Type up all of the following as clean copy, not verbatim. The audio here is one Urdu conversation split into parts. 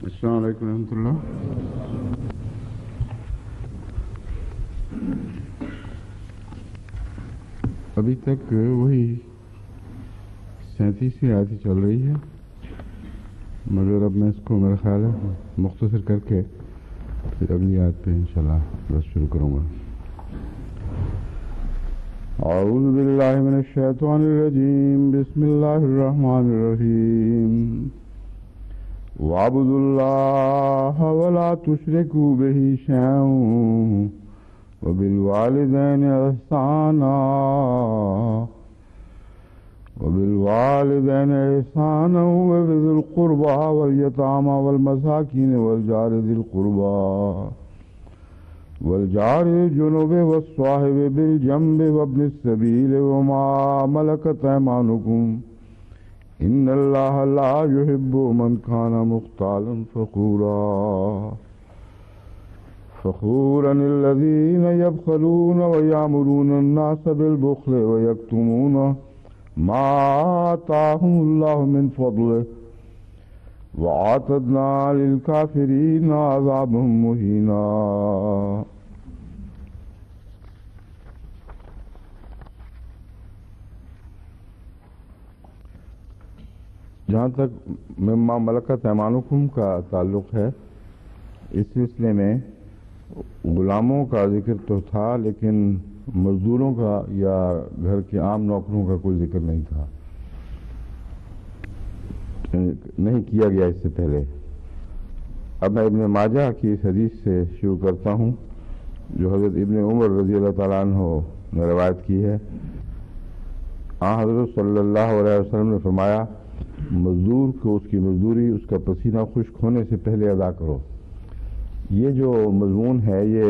السلام علیکم ورحمۃ اللہ۔ ابھی تک وہی 37ویں آیت چل رہی ہے، مگر اب میں اس کو میرا خیال ہے مختصر کر کے پھر اگلی آیت پہ انشاءاللہ بس شروع کروں گا۔ اعوذ باللہ من الشیطان الرجیم، بسم اللہ الرحمن الرحیم۔ وَاعْبُدُوا اللَّهَ وَلَا تُشْرِكُوا بِهِ شَيْئًا وَبِالْوَالِدَيْنِ إِحْسَانًا وَبِذِي الْقُرْبَى وَالْيَتَامَى وَالْمَسَاكِينِ وَالْجَارِ ذِي الْقُرْبَى والجار الجنب والصاحب بالجنب وابن السبيل وما ملكت أيمانكم إن الله لا يحب من كان مختالا فخورا الذين يبخلون ويأمرون الناس بالبخل ويكتمون ما آتاهم الله من فضله وَأَعْتَدْنَا لِلْكَافِرِينَ عَذَابًا مُهِينًا۔ جہاں تک مما ملکت ایمانکم کا تعلق ہے، اس سلسلے میں غلاموں کا ذکر تو تھا، لیکن مزدوروں کا یا گھر کے عام نوکروں کا کوئی ذکر نہیں تھا، نہیں کیا گیا اس سے پہلے۔ اب میں ابن ماجہ کی اس حدیث سے شروع کرتا ہوں جو حضرت ابن عمر رضی اللہ تعالیٰ عنہ نے روایت کی ہے۔ حضرت صلی اللہ علیہ وسلم نے فرمایا، مزدور کو اس کی مزدوری اس کا پسینہ خشک ہونے سے پہلے ادا کرو۔ یہ جو مضمون ہے یہ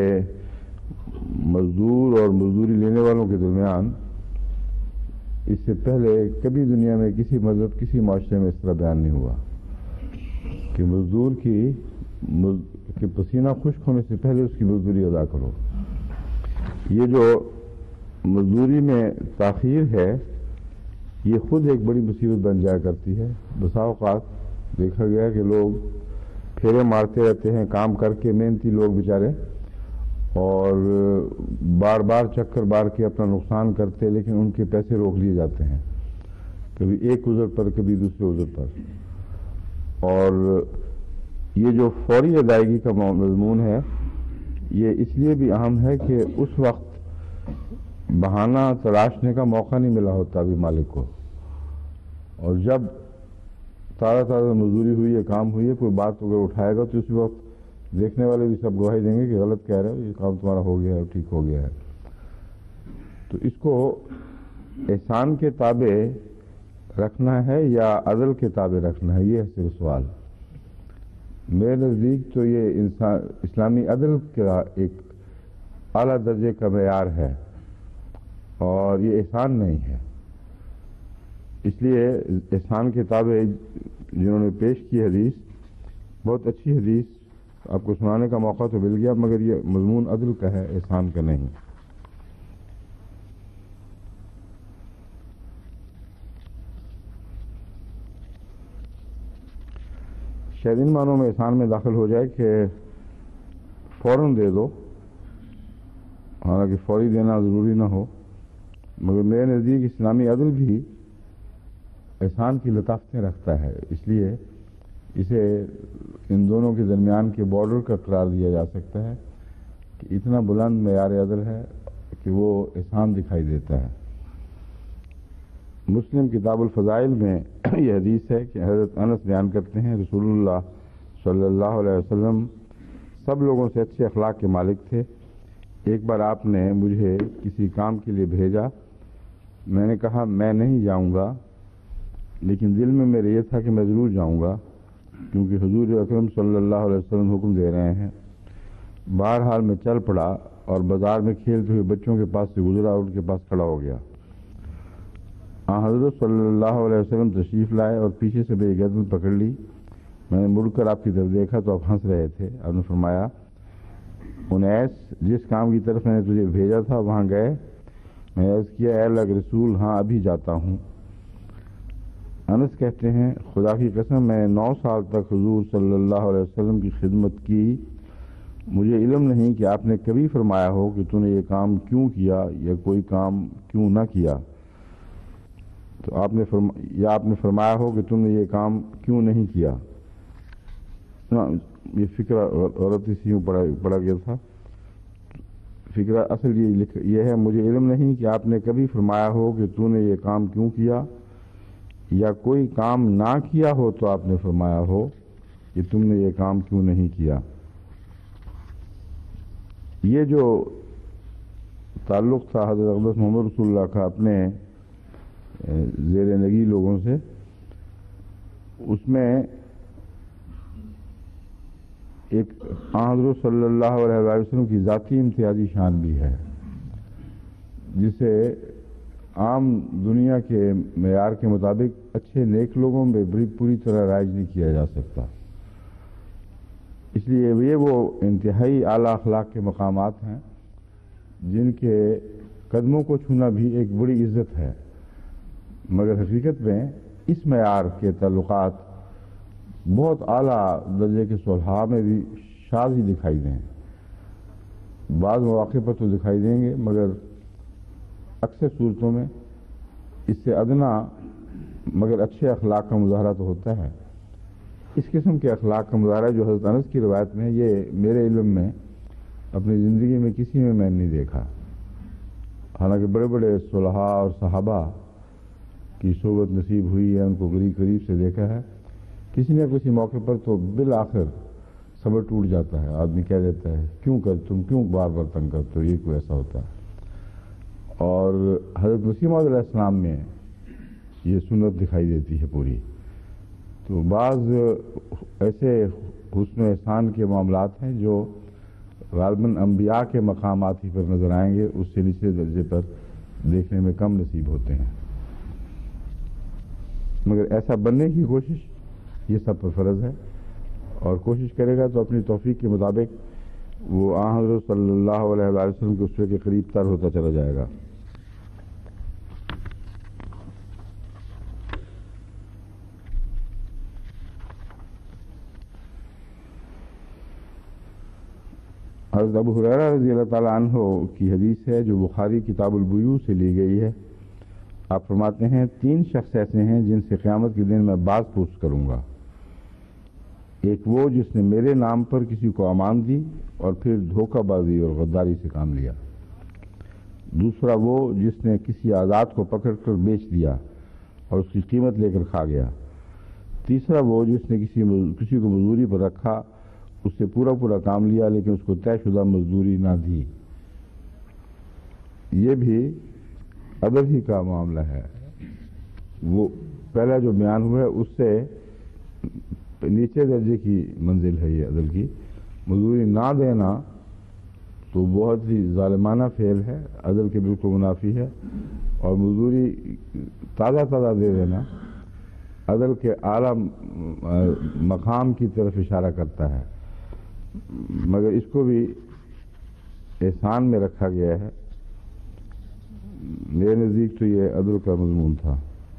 مزدور اور مزدوری لینے والوں کے درمیان اس سے پہلے کبھی دنیا میں کسی مذہب کسی معاشرے میں اس طرح بیان نہیں ہوا کہ مزدور کی پسینہ خشک ہونے سے پہلے اس کی مزدوری ادا کرو۔ یہ جو مزدوری میں تاخیر ہے یہ خود ایک بڑی مصیبت بن جایا کرتی ہے۔ بسا اوقات دیکھا گیا کہ لوگ پھیرے مارتے رہتے ہیں کام کر کے، محنتی لوگ بیچارے، اور بار بار چکر بار کے اپنا نقصان کرتے، لیکن ان کے پیسے روک لیے جاتے ہیں، کبھی ایک عذر پر کبھی دوسرے عذر پر۔ اور یہ جو فوری ادائیگی کا مضمون ہے یہ اس لیے بھی اہم ہے کہ اس وقت بہانہ تراشنے کا موقع نہیں ملا ہوتا ابھی مالک کو، اور جب تازہ مزدوری ہوئی ہے، کام ہوئی ہے، کوئی بات اگر اٹھائے گا تو اسی وقت دیکھنے والے بھی سب گواہی دیں گے کہ غلط کہہ رہے ہو، یہ کام تمہارا ہو گیا ہے، ٹھیک ہو گیا ہے۔ تو اس کو احسان کے تابع رکھنا ہے یا عدل کے تابع رکھنا ہے، یہ ہے صرف سوال۔ میرے نزدیک تو یہ اسلامی عدل کا ایک اعلیٰ درجے کا معیار ہے اور یہ احسان نہیں ہے۔ اس لیے احسان کے تابع جنہوں نے پیش کی حدیث، بہت اچھی حدیث، آپ کو سنانے کا موقع تو مل گیا، مگر یہ مضمون عدل کا ہے، احسان کا نہیں۔ شاید ان معنوں میں احسان میں داخل ہو جائے کہ فوراً دے دو، حالانکہ فوری دینا ضروری نہ ہو، مگر میرے نزدیک اسلامی عدل بھی احسان کی لطافتیں رکھتا ہے، اس لیے اسے ان دونوں کے درمیان کے بارڈر کا قرار دیا جا سکتا ہے کہ اتنا بلند معیار عدل ہے کہ وہ احسان دکھائی دیتا ہے۔ مسلم کتاب الفضائل میں یہ حدیث ہے کہ حضرت انس بیان کرتے ہیں، رسول اللہ صلی اللہ علیہ وسلم سب لوگوں سے اچھے اخلاق کے مالک تھے۔ ایک بار آپ نے مجھے کسی کام کے لیے بھیجا، میں نے کہا میں نہیں جاؤں گا، لیکن دل میں میرے یہ تھا کہ میں ضرور جاؤں گا کیونکہ حضور اکرم صلی اللہ علیہ وسلم حکم دے رہے ہیں۔ بہرحال میں چل پڑا اور بازار میں کھیلتے ہوئے بچوں کے پاس سے گزرا اور ان کے پاس کھڑا ہو گیا۔ حضرت صلی اللہ علیہ وسلم تشریف لائے اور پیچھے سے میری گردن پکڑ لی۔ میں نے مڑ کر آپ کی طرف دیکھا تو آپ ہنس رہے تھے۔ آپ نے فرمایا، انیس، جس کام کی طرف میں نے تجھے بھیجا تھا وہاں گئے؟ میں نے عرض کیا، اے اللہ کے رسول، ہاں ابھی جاتا ہوں۔ انس کہتے ہیں خدا کی قسم میں 9 سال تک حضور صلی اللہ علیہ وسلم کی خدمت کی، مجھے علم نہیں کہ آپ نے کبھی فرمایا ہو کہ تو نے یہ کام کیوں کیا یا کوئی کام کیوں نہ کیا، تو آپ نے فرمایا ہو کہ تم نے یہ کام کیوں نہیں کیا۔ یہ فکرہ غلط اسی میں پڑا گیا تھا، فکرہ اصل یہ ہے، مجھے علم نہیں کہ آپ نے کبھی فرمایا ہو کہ تو نے یہ کام کیوں کیا، یا کوئی کام نہ کیا ہو تو آپ نے فرمایا ہو کہ تم نے یہ کام کیوں نہیں کیا۔ یہ جو تعلق تھا حضرت اقدس محمد رسول اللہ کا اپنے زیر نگی لوگوں سے، اس میں ایک حضرت صلی اللہ علیہ وسلم کی ذاتی امتیازی شان بھی ہے، جسے عام دنیا کے معیار کے مطابق اچھے نیک لوگوں میں پوری طرح رائج نہیں کیا جا سکتا۔ اس لیے یہ وہ انتہائی اعلیٰ اخلاق کے مقامات ہیں جن کے قدموں کو چھونا بھی ایک بڑی عزت ہے، مگر حقیقت میں اس معیار کے تعلقات بہت اعلیٰ درجے کے صلحاء میں بھی شاذ ہی دکھائی دیں، بعض مواقع پر تو دکھائی دیں گے، مگر اکثر صورتوں میں اس سے ادنا مگر اچھے اخلاق کا مظاہرہ تو ہوتا ہے۔ اس قسم کے اخلاق کا مظاہرہ جو حضرت انس کی روایت میں، یہ میرے علم میں اپنی زندگی میں کسی میں نہیں دیکھا، حالانکہ بڑے بڑے صلحاء اور صحابہ کی صحبت نصیب ہوئی ہے، ان کو قریب سے دیکھا ہے، کسی نہ کسی موقع پر تو بالآخر صبر ٹوٹ جاتا ہے، آدمی کہہ دیتا ہے تم کیوں بار بار تنگ کرتے ہو، یہ کوئی ایسا ہوتا ہے۔ اور حضرت مسیح موعود علیہ السلام میں یہ سنت دکھائی دیتی ہے پوری۔ تو بعض ایسے حسن و احسان کے معاملات ہیں جو غالباً انبیاء کے مقامات ہی پر نظر آئیں گے، اس سے نچلے درجے پر دیکھنے میں کم نصیب ہوتے ہیں، مگر ایسا بننے کی کوشش یہ سب پر فرض ہے، اور کوشش کرے گا تو اپنی توفیق کے مطابق وہ حضرت صلی اللہ علیہ وسلم کے اسوے کے قریب تر ہوتا چلا جائے گا۔ حضرت ابو ہریرہ رضی اللہ تعالیٰ عنہ کی حدیث ہے جو بخاری کتاب البیوع سے لی گئی ہے۔ آپ فرماتے ہیں 3 شخص ایسے ہیں جن سے قیامت کے دن میں باز پوچھ کروں گا، ایک وہ جس نے میرے نام پر کسی کو امان دی اور پھر دھوکہ بازی اور غداری سے کام لیا، دوسرا وہ جس نے کسی آزاد کو پکڑ کر بیچ دیا اور اس کی قیمت لے کر کھا گیا، تیسرا وہ جس نے کسی کو مزدوری پر رکھا، اس سے پورا کام لیا لیکن اس کو طے شدہ مزدوری نہ دی۔ یہ بھی عدل ہی کا معاملہ ہے، وہ پہلا جو بیان ہوا ہے اس سے نیچے درجے کی منزل ہے یہ عدل کی۔ مزدوری نہ دینا تو بہت ہی ظالمانہ فعل ہے، عدل کے بالکل منافی ہے، اور مزدوری تازہ دے دینا عدل کے اعلیٰ مقام کی طرف اشارہ کرتا ہے، مگر اس کو بھی احسان میں رکھا گیا ہے۔ میرے نزدیک تو یہ عدل کا مضمون تھا۔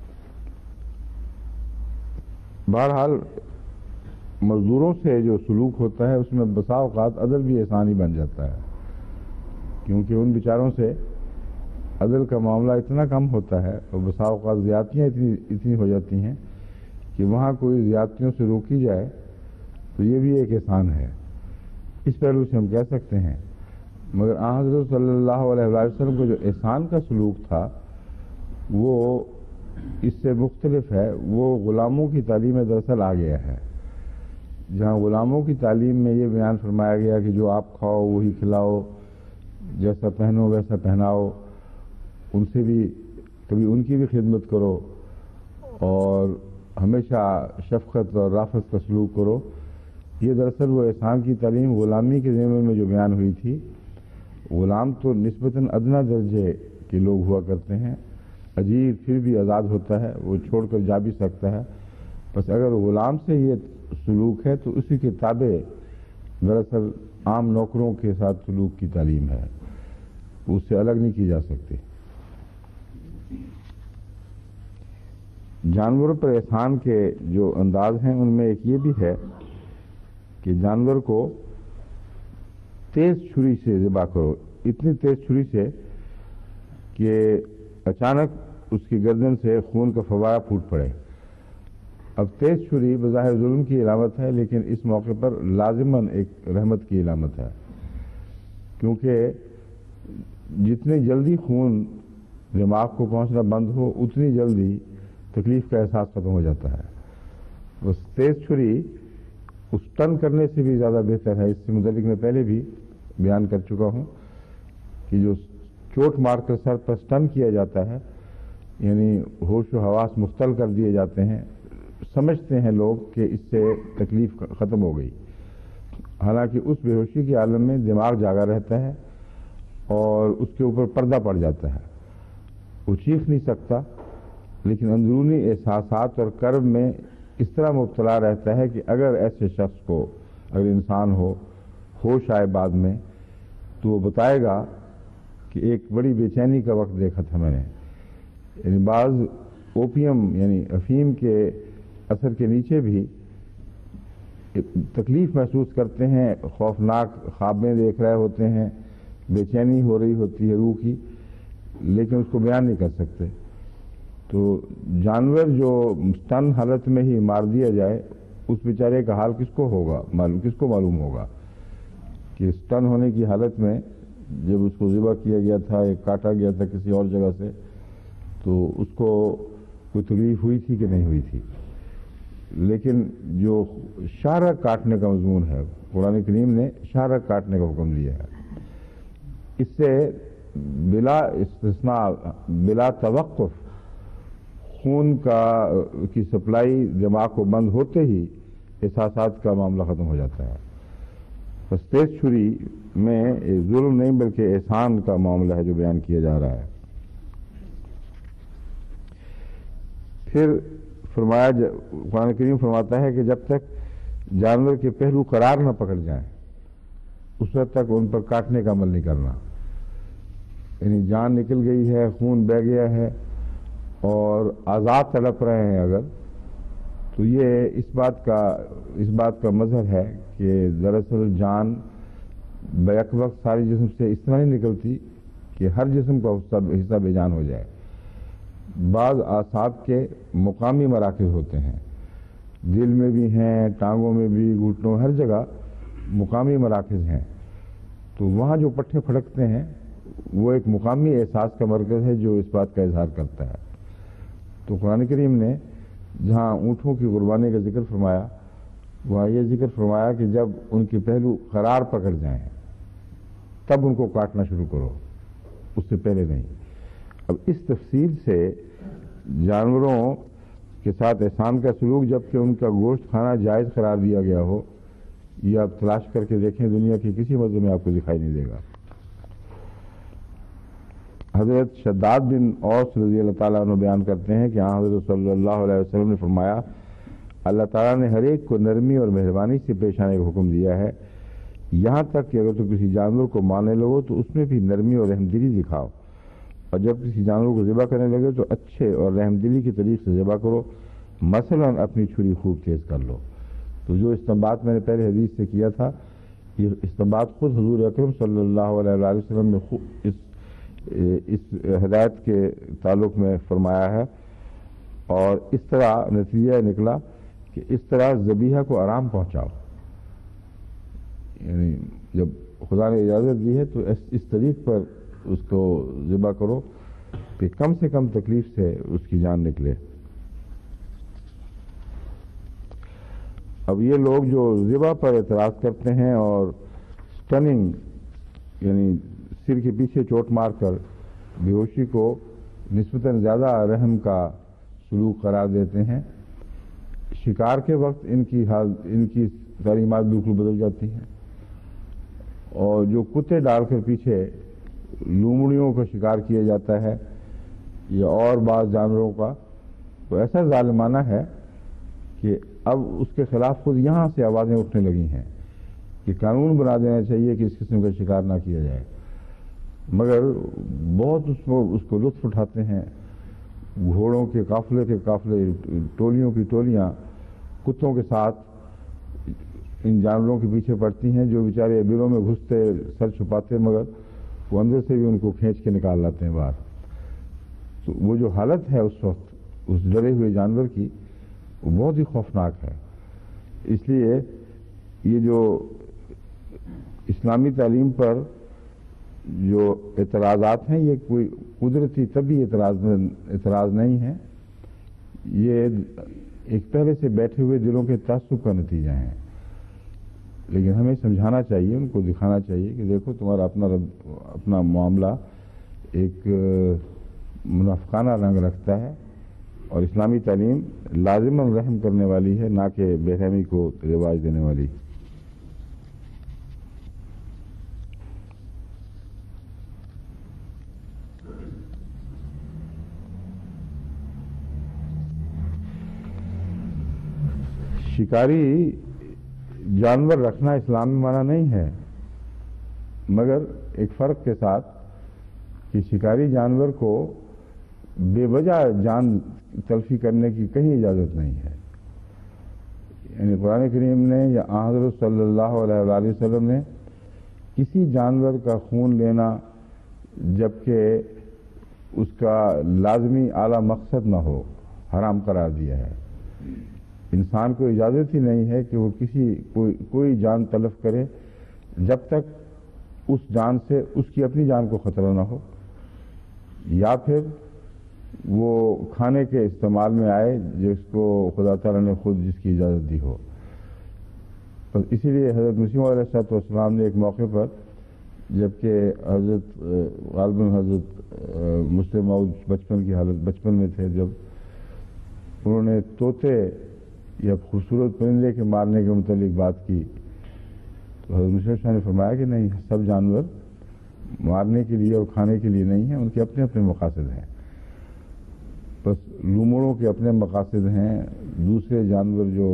بہرحال مزدوروں سے جو سلوک ہوتا ہے اس میں بسا اوقات عدل بھی احسان ہی بن جاتا ہے، کیونکہ ان بیچاروں سے عدل کا معاملہ اتنا کم ہوتا ہے اور بسا اوقات زیادتیاں اتنی ہو جاتی ہیں کہ وہاں کوئی زیادتیوں سے روکی جائے تو یہ بھی ایک احسان ہے، اس پہلو سے ہم کہہ سکتے ہیں۔ مگر حضرت صلی اللہ علیہ وسلم کو جو احسان کا سلوک تھا وہ اس سے مختلف ہے، وہ غلاموں کی تعلیم میں دراصل آ گیا ہے، جہاں غلاموں کی تعلیم میں یہ بیان فرمایا گیا کہ جو آپ کھاؤ وہی کھلاؤ، جیسا پہنو ویسا پہناؤ، ان سے بھی کبھی ان کی بھی خدمت کرو اور ہمیشہ شفقت اور رافت کا سلوک کرو، یہ دراصل وہ احسان کی تعلیم غلامی کے ضمن میں جو بیان ہوئی تھی۔ غلام تو نسبتاً ادنا درجے کے لوگ ہوا کرتے ہیں، اجیر پھر بھی آزاد ہوتا ہے، وہ چھوڑ کر جا بھی سکتا ہے، بس اگر غلام سے یہ سلوک ہے تو اسی کے تابع دراصل عام نوکروں کے ساتھ سلوک کی تعلیم ہے، اس سے الگ نہیں کی جا سکتی۔ جانوروں پر احسان کے جو انداز ہیں ان میں ایک یہ بھی ہے کہ جانور کو تیز چھری سے ذبح کرو، اتنی تیز چھری سے کہ اچانک اس کی گردن سے خون کا فوارہ پھوٹ پڑے۔ اب تیز چھری بظاہر ظلم کی علامت ہے، لیکن اس موقع پر لازماً ایک رحمت کی علامت ہے، کیونکہ جتنی جلدی خون دماغ کو پہنچنا بند ہو اتنی جلدی تکلیف کا احساس ختم ہو جاتا ہے۔ بس تیز چھری اس ٹن کرنے سے بھی زیادہ بہتر ہے۔ اس سے متعلق میں پہلے بھی بیان کر چکا ہوں کہ جو چوٹ مار کر سر پر سٹن کیا جاتا ہے، یعنی ہوش و حواس مختل کر دیے جاتے ہیں، سمجھتے ہیں لوگ کہ اس سے تکلیف ختم ہو گئی، حالانکہ اس بے ہوشی کے عالم میں دماغ جاگا رہتا ہے اور اس کے اوپر پردہ پڑ جاتا ہے، وہ چیخ نہیں سکتا، لیکن اندرونی احساسات اور کرب میں اس طرح مبتلا رہتا ہے کہ اگر ایسے شخص کو، اگر انسان ہو، ہوش آئے بعد میں، تو وہ بتائے گا کہ ایک بڑی بے چینی کا وقت دیکھا تھا میں نے۔ یعنی بعض اوپیم یعنی افیم کے اثر کے نیچے بھی تکلیف محسوس کرتے ہیں، خوفناک خوابیں دیکھ رہے ہوتے ہیں، بے چینی ہو رہی ہوتی ہے روح کی، لیکن اس کو بیان نہیں کر سکتے۔ تو جانور جو سٹن حالت میں ہی مار دیا جائے، اس بیچارے کا حال کس کو معلوم ہوگا کہ سٹن ہونے کی حالت میں جب اس کو ذبح کیا گیا تھا یا کاٹا گیا تھا کسی اور جگہ سے، تو اس کو کوئی تکلیف ہوئی تھی کہ نہیں ہوئی تھی۔ لیکن جو شاہراہ کاٹنے کا مضمون ہے، قرآن کریم نے شاہراہ کاٹنے کا حکم دیا ہے، اس سے بلا استثناء، بلا توقف خون کی سپلائی دماغ کو بند ہوتے ہی احساسات کا معاملہ ختم ہو جاتا ہے۔ بس تیز چھری میں ظلم نہیں بلکہ احسان کا معاملہ ہے جو بیان کیا جا رہا ہے۔ پھر فرمایا، قرآن کریم فرماتا ہے کہ جب تک جانور کے پہلو قرار نہ پکڑ جائیں اس وقت تک ان پر کاٹنے کا عمل نہیں کرنا۔ یعنی جان نکل گئی ہے، خون بہہ گیا ہے اور آزاد تڑپ رہے ہیں اگر، تو یہ اس بات کا مظہر ہے کہ دراصل جان بیک وقت ساری جسم سے اس طرح نہیں نکلتی کہ ہر جسم کا حصہ بے جان ہو جائے۔ بعض اعصاب کے مقامی مراکز ہوتے ہیں، دل میں بھی ہیں، ٹانگوں میں بھی، گھٹنوں، ہر جگہ مقامی مراکز ہیں، تو وہاں جو پٹھے پھڑکتے ہیں وہ ایک مقامی احساس کا مرکز ہے جو اس بات کا اظہار کرتا ہے۔ تو قرآن کریم نے جہاں اونٹوں کی قربانی کا ذکر فرمایا، وہاں یہ ذکر فرمایا کہ جب ان کے پہلو قرار پکڑ جائیں تب ان کو کاٹنا شروع کرو، اس سے پہلے نہیں۔ اب اس تفصیل سے جانوروں کے ساتھ احسان کا سلوک، جبکہ ان کا گوشت کھانا جائز قرار دیا گیا ہو، یہ آپ تلاش کر کے دیکھیں، دنیا کے کسی مذہب میں آپ کو دکھائی نہیں دے گا۔ حضرت شداد بن اوس رضی اللہ تعالیٰ عنہ بیان کرتے ہیں کہ حضرت صلی اللہ علیہ وسلم نے فرمایا، اللہ تعالیٰ نے ہر ایک کو نرمی اور مہربانی سے پیش آنے کا حکم دیا ہے، یہاں تک کہ اگر تو کسی جانور کو مارنے لگو تو اس میں بھی نرمی اور رحم دلی دکھاؤ، اور جب کسی جانور کو ذبح کرنے لگے تو اچھے اور رحم دلی کے طریق سے ذبح کرو، مثلاً اپنی چھری خوب تیز کر لو۔ تو جو استنباط میں نے پہلے حدیث سے کیا تھا، یہ استنباط خود حضور اکرم صلی اللہ علیہ وسلم نے اس ہدایت کے تعلق میں فرمایا ہے، اور اس طرح نتیجہ نکلا کہ اس طرح ذبیحہ کو آرام پہنچاؤ۔ یعنی جب خدا نے اجازت دی ہے تو اس طریق پر اس کو ذبح کرو کہ کم سے کم تکلیف سے اس کی جان نکلے۔ اب یہ لوگ جو ذبح پر اعتراض کرتے ہیں اور سٹننگ یعنی سر کے پیچھے چوٹ مار کر بے ہوشی کو نسبتاً زیادہ رحم کا سلوک قرار دیتے ہیں، شکار کے وقت ان کی تعلیمات بالکل بدل جاتی ہیں، اور جو کتے ڈال کر پیچھے لومڑیوں کا شکار کیا جاتا ہے یا اور بعض جانوروں کا، تو ایسا ظالمانہ ہے کہ اب اس کے خلاف خود یہاں سے آوازیں اٹھنے لگی ہیں کہ قانون بنا دینا چاہیے کہ اس قسم کا شکار نہ کیا جائے، مگر بہت اس کو لطف اٹھاتے ہیں، گھوڑوں کے قافلے ٹولیوں کی ٹولیاں کتوں کے ساتھ ان جانوروں کے پیچھے پڑتی ہیں، جو بیچارے بلوں میں گھستے سر چھپاتے، مگر وہ اندر سے بھی ان کو کھینچ کے نکال لاتے ہیں باہر۔ تو وہ جو حالت ہے اس وقت اس ڈرے ہوئے جانور کی، وہ بہت ہی خوفناک ہے۔ اس لیے یہ جو اسلامی تعلیم پر جو اعتراضات ہیں، یہ کوئی قدرتی طبی اعتراض نہیں ہے، یہ ایک پہلے سے بیٹھے ہوئے دلوں کے تعصب کا نتیجہ ہے۔ لیکن ہمیں سمجھانا چاہیے، ان کو دکھانا چاہیے کہ دیکھو تمہارا اپنا معاملہ ایک منافقانہ رنگ رکھتا ہے، اور اسلامی تعلیم لازماً رحم کرنے والی ہے، نہ کہ بے رحمی کو رواج دینے والی۔ شکاری جانور رکھنا اسلام میں منع نہیں ہے، مگر ایک فرق کے ساتھ کہ شکاری جانور کو بے وجہ جان تلفی کرنے کی کہیں اجازت نہیں ہے۔ یعنی قرآن کریم نے یا حضرت صلی اللہ علیہ وآلہ وسلم نے کسی جانور کا خون لینا جبکہ اس کا لازمی اعلیٰ مقصد نہ ہو حرام قرار دیا ہے۔ انسان کو اجازت ہی نہیں ہے کہ وہ کوئی جان تلف کرے جب تک اس جان سے اس کی اپنی جان کو خطرہ نہ ہو، یا پھر وہ کھانے کے استعمال میں آئے جس کو خدا تعالیٰ نے خود جس کی اجازت دی ہو۔ بس اسی لیے حضرت مسیح علیہ السلام نے ایک موقع پر، جبکہ غالباً حضرت مسلم موعود بچپن میں تھے، جب انہوں نے طوطے یا خوبصورت پرندے کے مارنے کے متعلق بات کی، تو حضرت مسیح نے فرمایا کہ نہیں، سب جانور مارنے کے لیے اور کھانے کے لیے نہیں ہیں، ان کے اپنے اپنے مقاصد ہیں۔ بس لومڑوں کے اپنے مقاصد ہیں، دوسرے جانور جو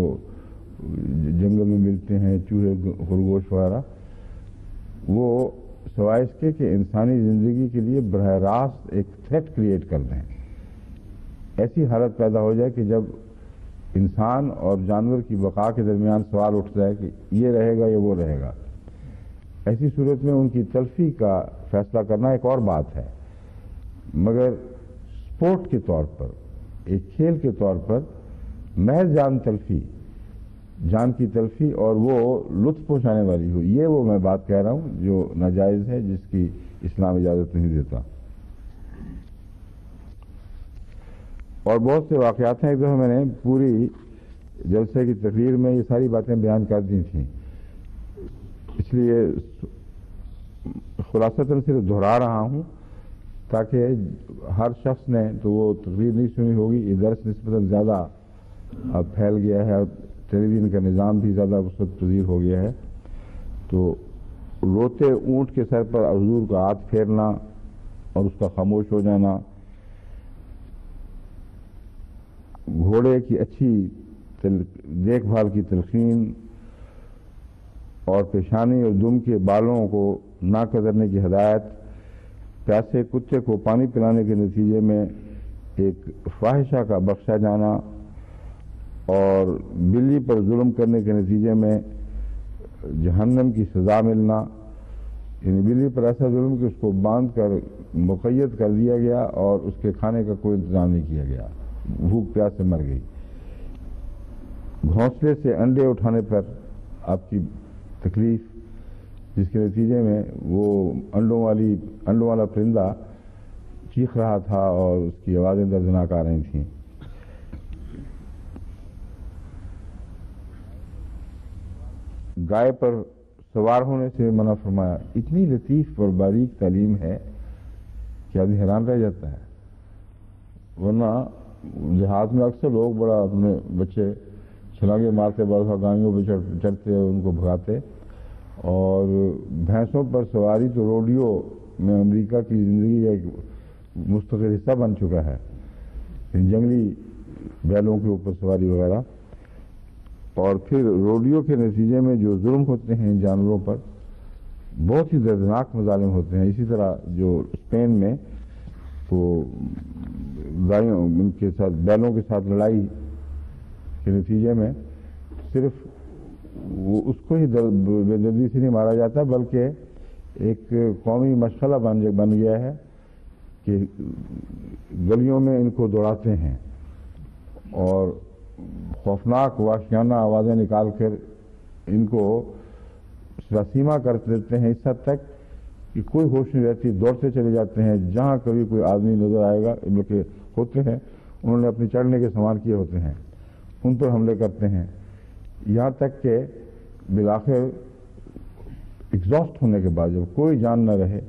جنگل میں ملتے ہیں، چوہے خرگوش وغیرہ، وہ سوائے اس کے کہ انسانی زندگی کے لیے براہ راست ایک تھریٹ کریٹ کر دیں، ایسی حالت پیدا ہو جائے کہ جب انسان اور جانور کی بقا کے درمیان سوال اٹھ جائے کہ یہ رہے گا یا وہ رہے گا، ایسی صورت میں ان کی تلفی کا فیصلہ کرنا ایک اور بات ہے۔ مگر سپورٹ کے طور پر، ایک کھیل کے طور پر محض جان کی تلفی اور وہ لطف پہنچانے والی ہو، یہ وہ میں بات کہہ رہا ہوں جو ناجائز ہے، جس کی اسلام اجازت نہیں دیتا۔ اور بہت سے واقعات ہیں، ایک دفعہ میں نے پوری جلسے کی تقریر میں یہ ساری باتیں بیان کر دی تھیں، اس لیے خلاصتاً صرف دہرا رہا ہوں تاکہ ہر شخص نے تو وہ تقریر نہیں سنی ہوگی، یہ درس نسبتاً زیادہ اب پھیل گیا ہے، ٹیلی ویژن کا نظام بھی زیادہ وسعت پذیر ہو گیا ہے، تو روتے اونٹ کے سر پر حضور کا ہاتھ پھیرنا اور اس کا خاموش ہو جانا، گھوڑے کی اچھی دیکھ بھال کی تلقین، اور پیشانی اور دم کے بالوں کو نہ کترنے کی ہدایت، پیاسے کتے کو پانی پلانے کے نتیجے میں ایک فاحشہ کا بخشا جانا، اور بلی پر ظلم کرنے کے نتیجے میں جہنم کی سزا ملنا، یعنی بلی پر ایسا ظلم کہ اس کو باندھ کر مقید کر دیا گیا اور اس کے کھانے کا کوئی انتظام نہیں کیا گیا، بھوک پیاس سے مر گئی۔ گھونسلے سے انڈے اٹھانے پر آپ کی تکلیف، جس کے نتیجے میں وہ انڈوں والا پرندہ چیخ رہا تھا اور اس کی آوازیں دردناک آ رہی تھیں۔ گائے پر سوار ہونے سے منع فرمایا۔ اتنی لطیف اور باریک تعلیم ہے کہ آدمی حیران رہ جاتا ہے، ورنہ دیہات میں اکثر لوگ بڑا اپنے بچے چھلانگے مارتے، بعض گائیوں پہ چڑھتے اور ان کو بھگاتے، اور بھینسوں پر سواری تو روڈیو میں امریکہ کی زندگی کا ایک مستقل حصہ بن چکا ہے، جنگلی بیلوں کے اوپر سواری وغیرہ۔ اور پھر روڈیو کے نتیجے میں جو ظلم ہوتے ہیں جانوروں پر، بہت ہی دردناک مظالم ہوتے ہیں۔ اسی طرح جو اسپین میں وہ دائیوں ان کے ساتھ بیلوں کے ساتھ لڑائی کے نتیجے میں صرف وہ اس کو ہی بے دردی سے نہیں مارا جاتا، بلکہ ایک قومی مشغلہ بن گیا ہے کہ گلیوں میں ان کو دوڑاتے ہیں اور خوفناک وحشیانہ آوازیں نکال کر ان کو سراسیمہ کر دیتے ہیں، اس حد تک کہ کوئی ہوش نہیں رہتی، دوڑتے چلے جاتے ہیں جہاں کبھی کوئی آدمی نظر آئے گا، بلکہ ہوتے ہیں انہوں نے اپنے چڑھنے کے سامان کیے ہوتے ہیں، ان پر حملے کرتے ہیں، یہاں تک کہ بالآخر ایگزاسٹ ہونے کے بعد جب کوئی جان نہ رہے،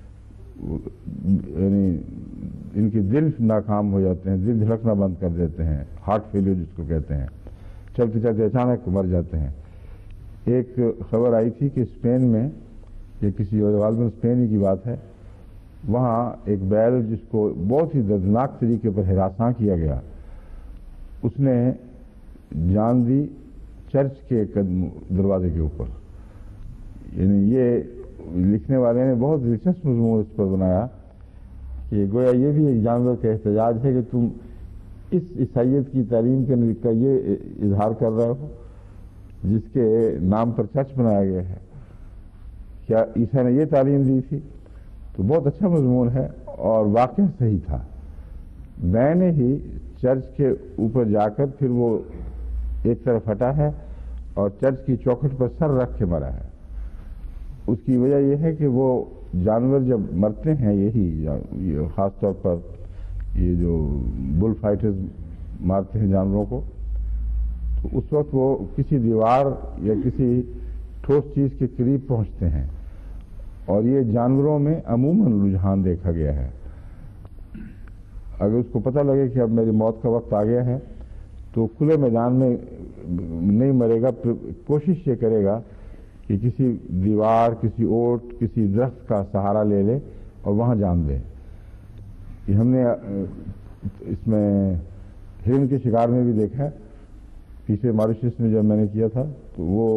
یعنی ان کے دل ناکام ہو جاتے ہیں، دل دھڑکنا بند کر دیتے ہیں، ہارٹ فیلئر جس کو کہتے ہیں، چلتے چلتے اچانک مر جاتے ہیں۔ ایک خبر آئی تھی کہ اسپین میں، یہ کسی غالباً اسپین ہی کی بات ہے، وہاں ایک بیل جس کو بہت ہی دردناک طریقے پر ہراساں کیا گیا، اس نے جان دی چرچ کے دروازے کے اوپر۔ یعنی یہ لکھنے والے نے بہت دلچسپ مضمون اس پر بنایا کہ گویا یہ بھی ایک جانور کا احتجاج ہے کہ تم اس عیسائیت کی تعلیم کا یہ اظہار کر رہے ہو جس کے نام پر چرچ بنایا گیا ہے، کیا عیسیٰ نے یہ تعلیم دی تھی؟ تو بہت اچھا مضمون ہے اور واقعہ صحیح تھا۔ میں نے ہی چرچ کے اوپر جا کر پھر وہ ایک طرف ہٹا ہے اور چرچ کی چوکھٹ پر سر رکھ کے مرا ہے۔ اس کی وجہ یہ ہے کہ وہ جانور جب مرتے ہیں، یہ خاص طور پر یہ جو بل فائٹرز مارتے ہیں جانوروں کو، تو اس وقت وہ کسی دیوار یا کسی ٹھوس چیز کے قریب پہنچتے ہیں، اور یہ جانوروں میں عموماً رجحان دیکھا گیا ہے۔ اگر اس کو پتہ لگے کہ اب میری موت کا وقت آ گیا ہے تو کھلے میدان میں نہیں مرے گا، کوشش یہ کرے گا کہ کسی دیوار، کسی اوٹ، کسی درخت کا سہارا لے لے اور وہاں جان دے۔ یہ ہم نے اس میں ہرن کے شکار میں بھی دیکھا ہے، پیچھے ماریشس میں جب میں نے کیا تھا تو وہ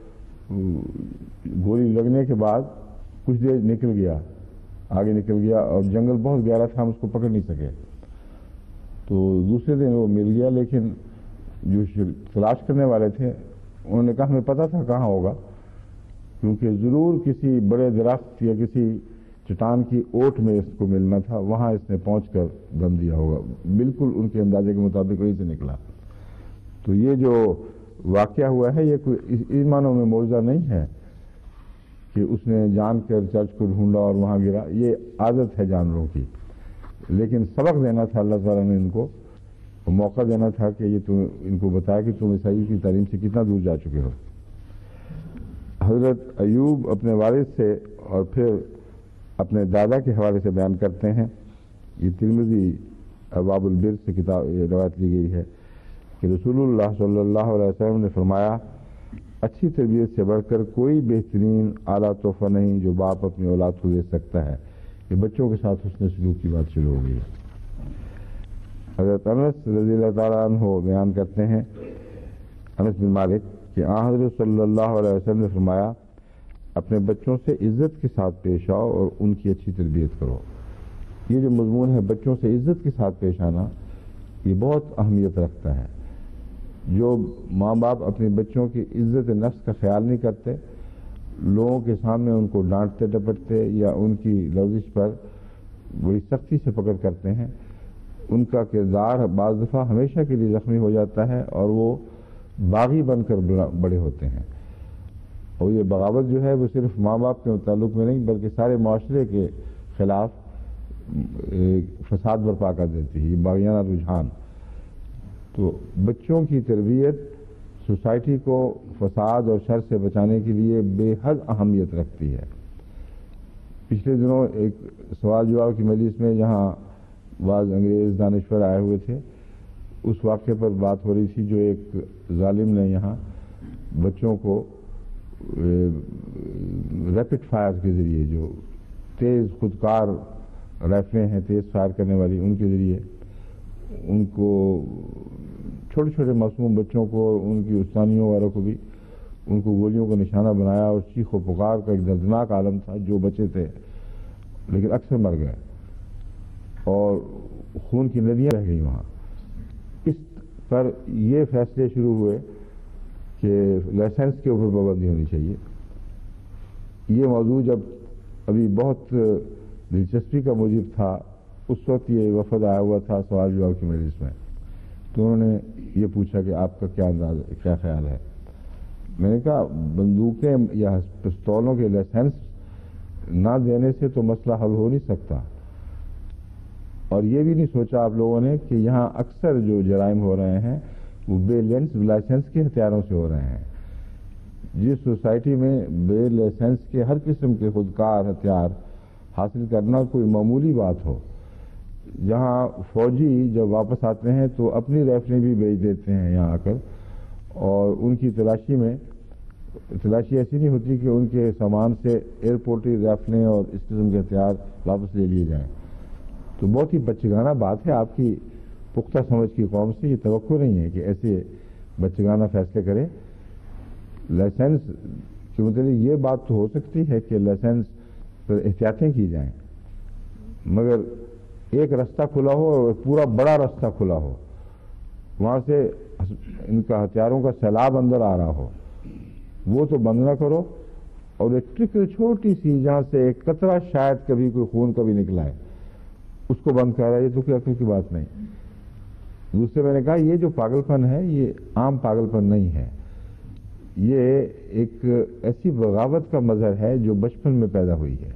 گولی لگنے کے بعد کچھ دیر آگے نکل گیا اور جنگل بہت گہرا تھا، ہم اس کو پکڑ نہیں سکے، تو دوسرے دن وہ مل گیا، لیکن جو تلاش کرنے والے تھے انہوں نے کہا ہمیں پتہ تھا کہاں ہوگا، کیونکہ ضرور کسی بڑے درخت یا کسی چٹان کی اوٹ میں اس کو ملنا تھا، وہاں اس نے پہنچ کر دم دیا ہوگا۔ بالکل ان کے اندازے کے مطابق وہیں سے نکلا۔ تو یہ جو واقعہ ہوا ہے یہ کوئی اس معنوں میں معجزہ نہیں ہے کہ اس نے جان کر چرچ کو ڈھونڈا اور وہاں گرا، یہ عادت ہے جانوروں کی، لیکن سبق دینا تھا اللہ تعالیٰ نے ان کو، موقع دینا تھا کہ یہ ان کو بتایا کہ تم عیسائی کی تعلیم سے کتنا دور جا چکے ہو۔ حضرت ایوب اپنے والد سے اور پھر اپنے دادا کے حوالے سے بیان کرتے ہیں، یہ ترمذی ابواب البر سے کتاب روایت لی گئی ہے کہ رسول اللہ صلی اللہ علیہ وسلم نے فرمایا، اچھی تربیت سے بڑھ کر کوئی بہترین اعلیٰ تحفہ نہیں جو باپ اپنی اولاد کو دے سکتا ہے۔ کہ بچوں کے ساتھ حسن سلوک کی بات شروع ہو گئی ہے۔ حضرت انس رضی اللہ تعالیٰ عنہ بیان کرتے ہیں، انس بن مالک، کہ حضرت صلی اللہ علیہ وسلم نے فرمایا، اپنے بچوں سے عزت کے ساتھ پیش آؤ اور ان کی اچھی تربیت کرو۔ یہ جو مضمون ہے بچوں سے عزت کے ساتھ پیش آنا، یہ بہت اہمیت رکھتا ہے۔ جو ماں باپ اپنے بچوں کی عزت نفس کا خیال نہیں کرتے، لوگوں کے سامنے ان کو ڈانٹتے ڈپٹتے یا ان کی لفظش پر بڑی سختی سے پکڑ کرتے ہیں، ان کا کردار بعض دفعہ ہمیشہ کے لیے زخمی ہو جاتا ہے اور وہ باغی بن کر بڑے ہوتے ہیں۔ اور یہ بغاوت جو ہے وہ صرف ماں باپ کے تعلق میں نہیں بلکہ سارے معاشرے کے خلاف فساد برپا کر دیتی ہے، یہ باغیانہ رجحان۔ تو بچوں کی تربیت سوسائٹی کو فساد اور شر سے بچانے کے لیے بے حد اہمیت رکھتی ہے۔ پچھلے دنوں ایک سوال جواب کی مجلس میں جہاں بعض انگریز دانشور آئے ہوئے تھے، اس واقعے پر بات ہو رہی تھی جو ایک ظالم نے یہاں بچوں کو ریپڈ فائر کے ذریعے، جو تیز خودکار رائفلیں ہیں تیز فائر کرنے والی، ان کے ذریعے ان کو چھوٹے چھوٹے معصوم بچوں کو اور ان کی استانیوں والوں کو بھی ان کو گولیوں کا نشانہ بنایا، اور چیخ و پکار کا ایک دردناک عالم تھا۔ جو بچے تھے لیکن اکثر مر گئے، اور خون کی ندیاں رہ گئی وہاں. اس پر یہ فیصلے شروع ہوئے کہ لائسنس کے اوپر پابندی ہونی چاہیے. یہ موضوع جب ابھی بہت دلچسپی کا موجب تھا، اس وقت یہ وفد آیا ہوا تھا سوال جواب کی مجلس میں، تو انہوں نے یہ پوچھا کہ آپ کا کیا خیال ہے. میں نے کہا بندوقیں یا پستولوں کے لائسنس نہ دینے سے تو مسئلہ حل ہو نہیں سکتا. اور یہ بھی نہیں سوچا آپ لوگوں نے کہ یہاں اکثر جو جرائم ہو رہے ہیں وہ بے لائسنس کے ہتھیاروں سے ہو رہے ہیں. جس سوسائٹی میں بے لائسنس کے ہر قسم کے خودکار ہتھیار حاصل کرنا کوئی معمولی بات ہو، جہاں فوجی جب واپس آتے ہیں تو اپنی رائفلیں بھی بیچ دیتے ہیں یہاں آ کر، اور ان کی تلاشی ایسی نہیں ہوتی کہ ان کے سامان سے ایئرپورٹی رائفلیں اور اس قسم کے ہتھیار واپس لے لیے جائیں. تو بہت ہی بچگانہ بات ہے. آپ کی پختہ سمجھ کی قوم سے یہ توقع نہیں ہے کہ ایسے بچگانہ فیصلے کرے. لائسنس کے متعلق یہ بات تو ہو سکتی ہے کہ لائسنس پر احتیاطیں کی جائیں، مگر ایک رستہ کھلا ہو اور پورا بڑا رستہ کھلا ہو، وہاں سے ان کا ہتھیاروں کا سیلاب اندر آ رہا ہو، وہ تو بند نہ کرو. اور ایک ٹرکل چھوٹی سی جہاں سے ایک قطرہ شاید کبھی کوئی خون کبھی نکلا ہے، اس کو بند کر رہا ہے، یہ تو کوئی عقل کی بات نہیں. دوسرے میں نے کہا یہ جو پاگل پن ہے یہ عام پاگل پن نہیں ہے، یہ ایک ایسی بغاوت کا مظہر ہے جو بچپن میں پیدا ہوئی ہے.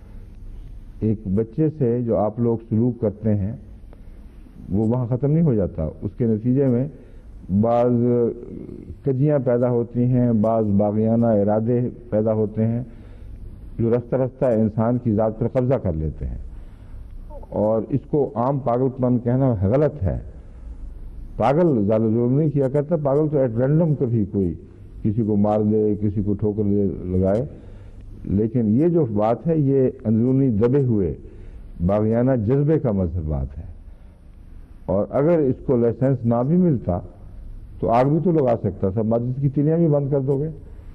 ایک بچے سے جو آپ لوگ سلوک کرتے ہیں وہ وہاں ختم نہیں ہو جاتا. اس کے نتیجے میں بعض کجیاں پیدا ہوتی ہیں، بعض باغیانہ ارادے پیدا ہوتے ہیں جو رفتہ رفتہ انسان کی ذات پر قبضہ کر لیتے ہیں. اور اس کو عام پاگل پن کہنا غلط ہے. پاگل زیادہ ظلم نہیں کیا کرتا، پاگل تو ایٹ رینڈم کبھی کوئی کسی کو مار دے، کسی کو ٹھوکر دے لگائے. لیکن یہ جو بات ہے یہ اندرونی دبے ہوئے باغیانہ جذبے کا مظہر بات ہے. اور اگر اس کو لائسنس نہ بھی ملتا تو آگ بھی تو لگا سکتا تھا. مسجد کی تلیاں بھی بند کر دو گے،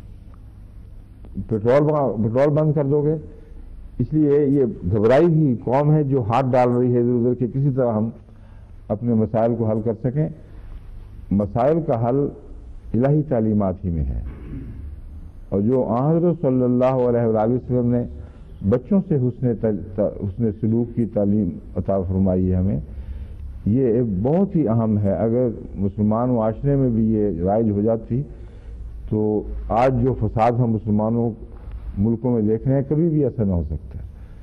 پٹرول بند کر دو گے. اس لیے یہ گھبرائی ہوئی قوم ہے جو ہاتھ ڈال رہی ہے ادھر ادھر کہ کسی طرح ہم اپنے مسائل کو حل کر سکیں. مسائل کا حل الہی تعلیمات ہی میں ہے. اور جو حضرت صلی اللہ علیہ وآلہ وسلم نے بچوں سے حسن سلوک کی تعلیم عطا فرمائی ہے ہمیں، یہ ایک بہت ہی اہم ہے. اگر مسلمان معاشرے میں بھی یہ رائج ہو جاتی تو آج جو فساد ہم مسلمانوں ملکوں میں دیکھ رہے ہیں کبھی بھی ایسا نہ ہو سکتا.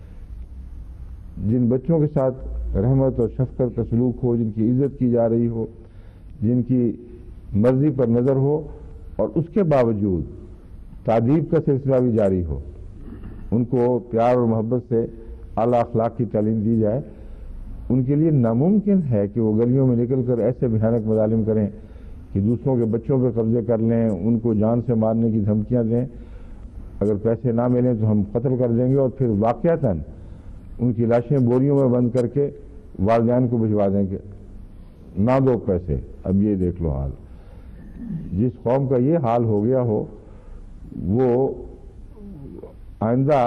جن بچوں کے ساتھ رحمت اور شفقت کا سلوک ہو، جن کی عزت کی جا رہی ہو، جن کی مرضی پر نظر ہو، اور اس کے باوجود تعدیب کا سلسلہ بھی جاری ہو، ان کو پیار اور محبت سے اعلیٰ اخلاق کی تعلیم دی جائے، ان کے لیے ناممکن ہے کہ وہ گلیوں میں نکل کر ایسے بھیانک مظالم کریں کہ دوسروں کے بچوں پہ قبضے کر لیں، ان کو جان سے مارنے کی دھمکیاں دیں. اگر پیسے نہ ملیں تو ہم قتل کر دیں گے، اور پھر واقعتاً ان کی لاشیں بوریوں میں بند کر کے والدین کو بھجوا دیں گے. نہ دو پیسے. اب یہ دیکھ لو حال. جس قوم کا یہ حال ہو گیا ہو وہ آئندہ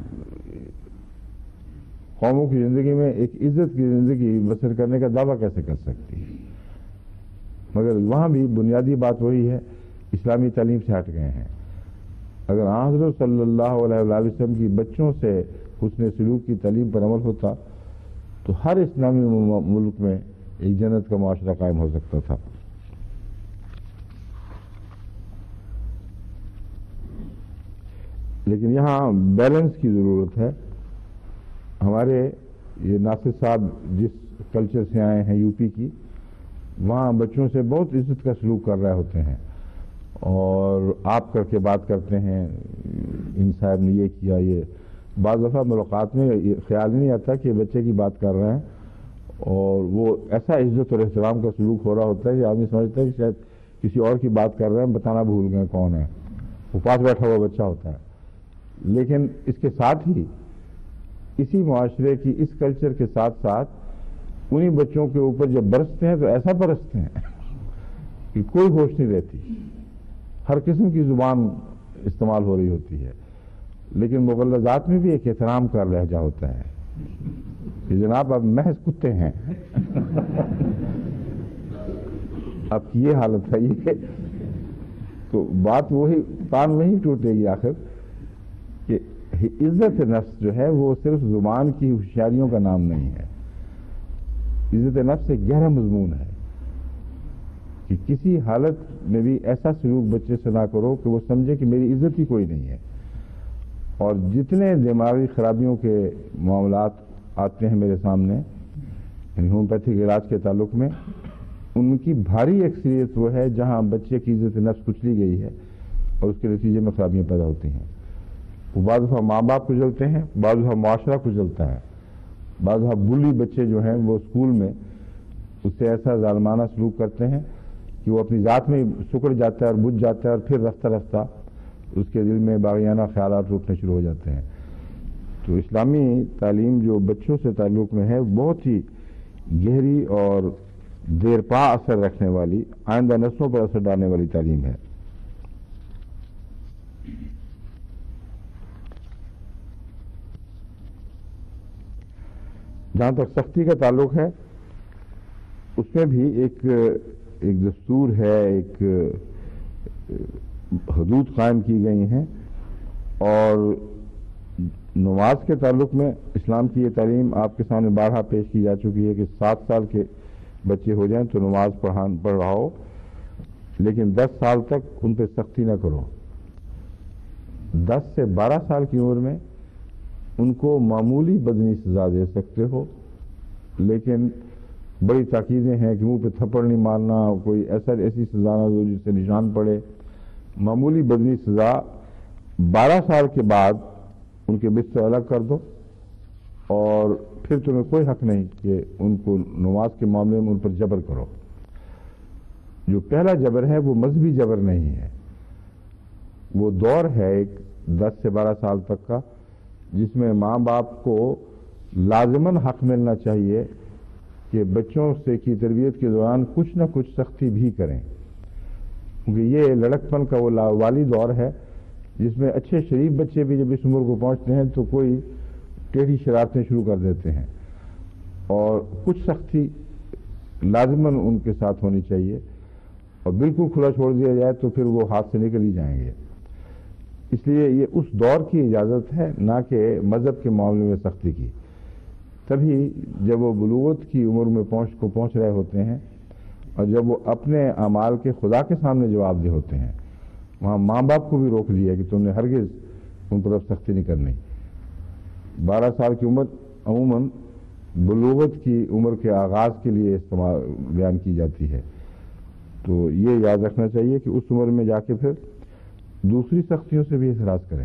قوموں کی زندگی میں ایک عزت کی زندگی بسر کرنے کا دعویٰ کیسے کر سکتی ہے؟ مگر وہاں بھی بنیادی بات وہی ہے، اسلامی تعلیم سے ہٹ گئے ہیں. اگر حضرت صلی اللہ علیہ وآلہ وسلم کی بچوں سے حسن سلوک کی تعلیم پر عمل ہوتا تو ہر اسلامی ملک میں ایک جنت کا معاشرہ قائم ہو سکتا تھا. لیکن یہاں بیلنس کی ضرورت ہے. ہمارے یہ ناصر صاحب جس کلچر سے آئے ہیں یو پی کی، وہاں بچوں سے بہت عزت کا سلوک کر رہے ہوتے ہیں اور آپ کر کے بات کرتے ہیں، ان صاحب نے یہ کیا. یہ بعض دفعہ ملاقات میں یہ خیال نہیں آتا کہ بچے کی بات کر رہے ہیں، اور وہ ایسا عزت اور احترام کا سلوک ہو رہا ہوتا ہے کہ آدمی سمجھتا ہے کہ شاید کسی اور کی بات کر رہے ہیں، بتانا بھول گئے کون ہے. وہ پاس بیٹھا ہوا بچہ ہوتا ہے. لیکن اس کے ساتھ ہی اسی معاشرے کی اس کلچر کے ساتھ ساتھ انہی بچوں کے اوپر جب برستے ہیں تو ایسا برستے ہیں کہ کوئی ہوش نہیں رہتی. ہر قسم کی زبان استعمال ہو رہی ہوتی ہے، لیکن مغلظات میں بھی ایک احترام کا لہجہ ہوتا ہے. کہ جناب آپ محض کتے ہیں. اب کی یہ حالت ہے یہ تو بات وہی پان وہی ٹوٹے گی آخر کہ عزت نفس جو ہے وہ صرف زبان کی ہوشیاریوں کا نام نہیں ہے. عزت نفس ایک گہرا مضمون ہے کہ کسی حالت میں بھی ایسا سلوک بچے سے نہ کرو کہ وہ سمجھے کہ میری عزت ہی کوئی نہیں ہے. اور جتنے دماغی خرابیوں کے معاملات آتے ہیں میرے سامنے یعنی ہومیوپیتھک علاج کے تعلق میں, ان کی بھاری اکثریت وہ ہے جہاں بچے کی عزت نفس کچلی گئی ہے اور اس کے نتیجے میں خرابیاں پیدا ہوتی ہیں. وہ بعض دفعہ ماں باپ کچلتے ہیں, بعض دفعہ معاشرہ کچلتا ہے, بعض دفعہ بلی بچے جو ہیں وہ اسکول میں اس سے ایسا ظالمانہ سلوک کرتے ہیں کہ وہ اپنی ذات میں سکڑ جاتا ہے اور بجھ جاتا ہے, اور پھر رفتہ رفتہ اس کے دل میں باغیانہ خیالات اٹھنے شروع ہو جاتے ہیں. تو اسلامی تعلیم جو بچوں سے تعلق میں ہے بہت ہی گہری اور دیر پا اثر رکھنے والی, آئندہ نسلوں پر اثر ڈالنے والی تعلیم ہے. جہاں تک سختی کا تعلق ہے اس میں بھی ایک دستور ہے, ایک حدود قائم کی گئی ہیں. اور نماز کے تعلق میں اسلام کی یہ تعلیم آپ کے سامنے بارہا پیش کی جا چکی ہے کہ 7 سال کے بچے ہو جائیں تو نماز پڑھاؤ, لیکن 10 سال تک ان پہ سختی نہ کرو. 10 سے 12 سال کی عمر میں ان کو معمولی بدنی سزا دے سکتے ہو, لیکن بڑی تاکیدیں ہیں کہ منہ پہ تھپڑ نہیں مارنا, کوئی ایسی سزا نہ دو جس سے نشان پڑے. معمولی بدنی سزا 12 سال کے بعد ان کے بستر الگ کر دو, اور پھر تمہیں کوئی حق نہیں کہ ان کو نماز کے معاملے میں ان پر جبر کرو. جو پہلا جبر ہے وہ مذہبی جبر نہیں ہے, وہ دور ہے ایک 10 سے 12 سال تک کا جس میں ماں باپ کو لازماً حق ملنا چاہیے کہ بچوں سے کی تربیت کے دوران کچھ نہ کچھ سختی بھی کریں, کیونکہ یہ لڑکپن کا وہ لاوالی دور ہے جس میں اچھے شریف بچے بھی جب اس عمر کو پہنچتے ہیں تو کوئی ٹیڑھی شرارتیں شروع کر دیتے ہیں, اور کچھ سختی لازماً ان کے ساتھ ہونی چاہیے, اور بالکل کھلا چھوڑ دیا جائے تو پھر وہ ہاتھ سے نکل ہی جائیں گے. اس لیے یہ اس دور کی اجازت ہے, نہ کہ مذہب کے معاملے میں سختی کی. تبھی جب وہ بلوغت کی عمر میں پہنچ رہے ہوتے ہیں اور جب وہ اپنے اعمال کے خدا کے سامنے جواب دہ ہوتے ہیں, وہاں ماں باپ کو بھی روک دیا کہ تم نے ہرگز ان پر اب سختی نہیں کرنی. 12 سال کی عمر عموماً بلوغت کی عمر کے آغاز کے لیے استعمال بیان کی جاتی ہے. تو یہ یاد رکھنا چاہیے کہ اس عمر میں جا کے پھر دوسری سختیوں سے بھی احتراز کریں,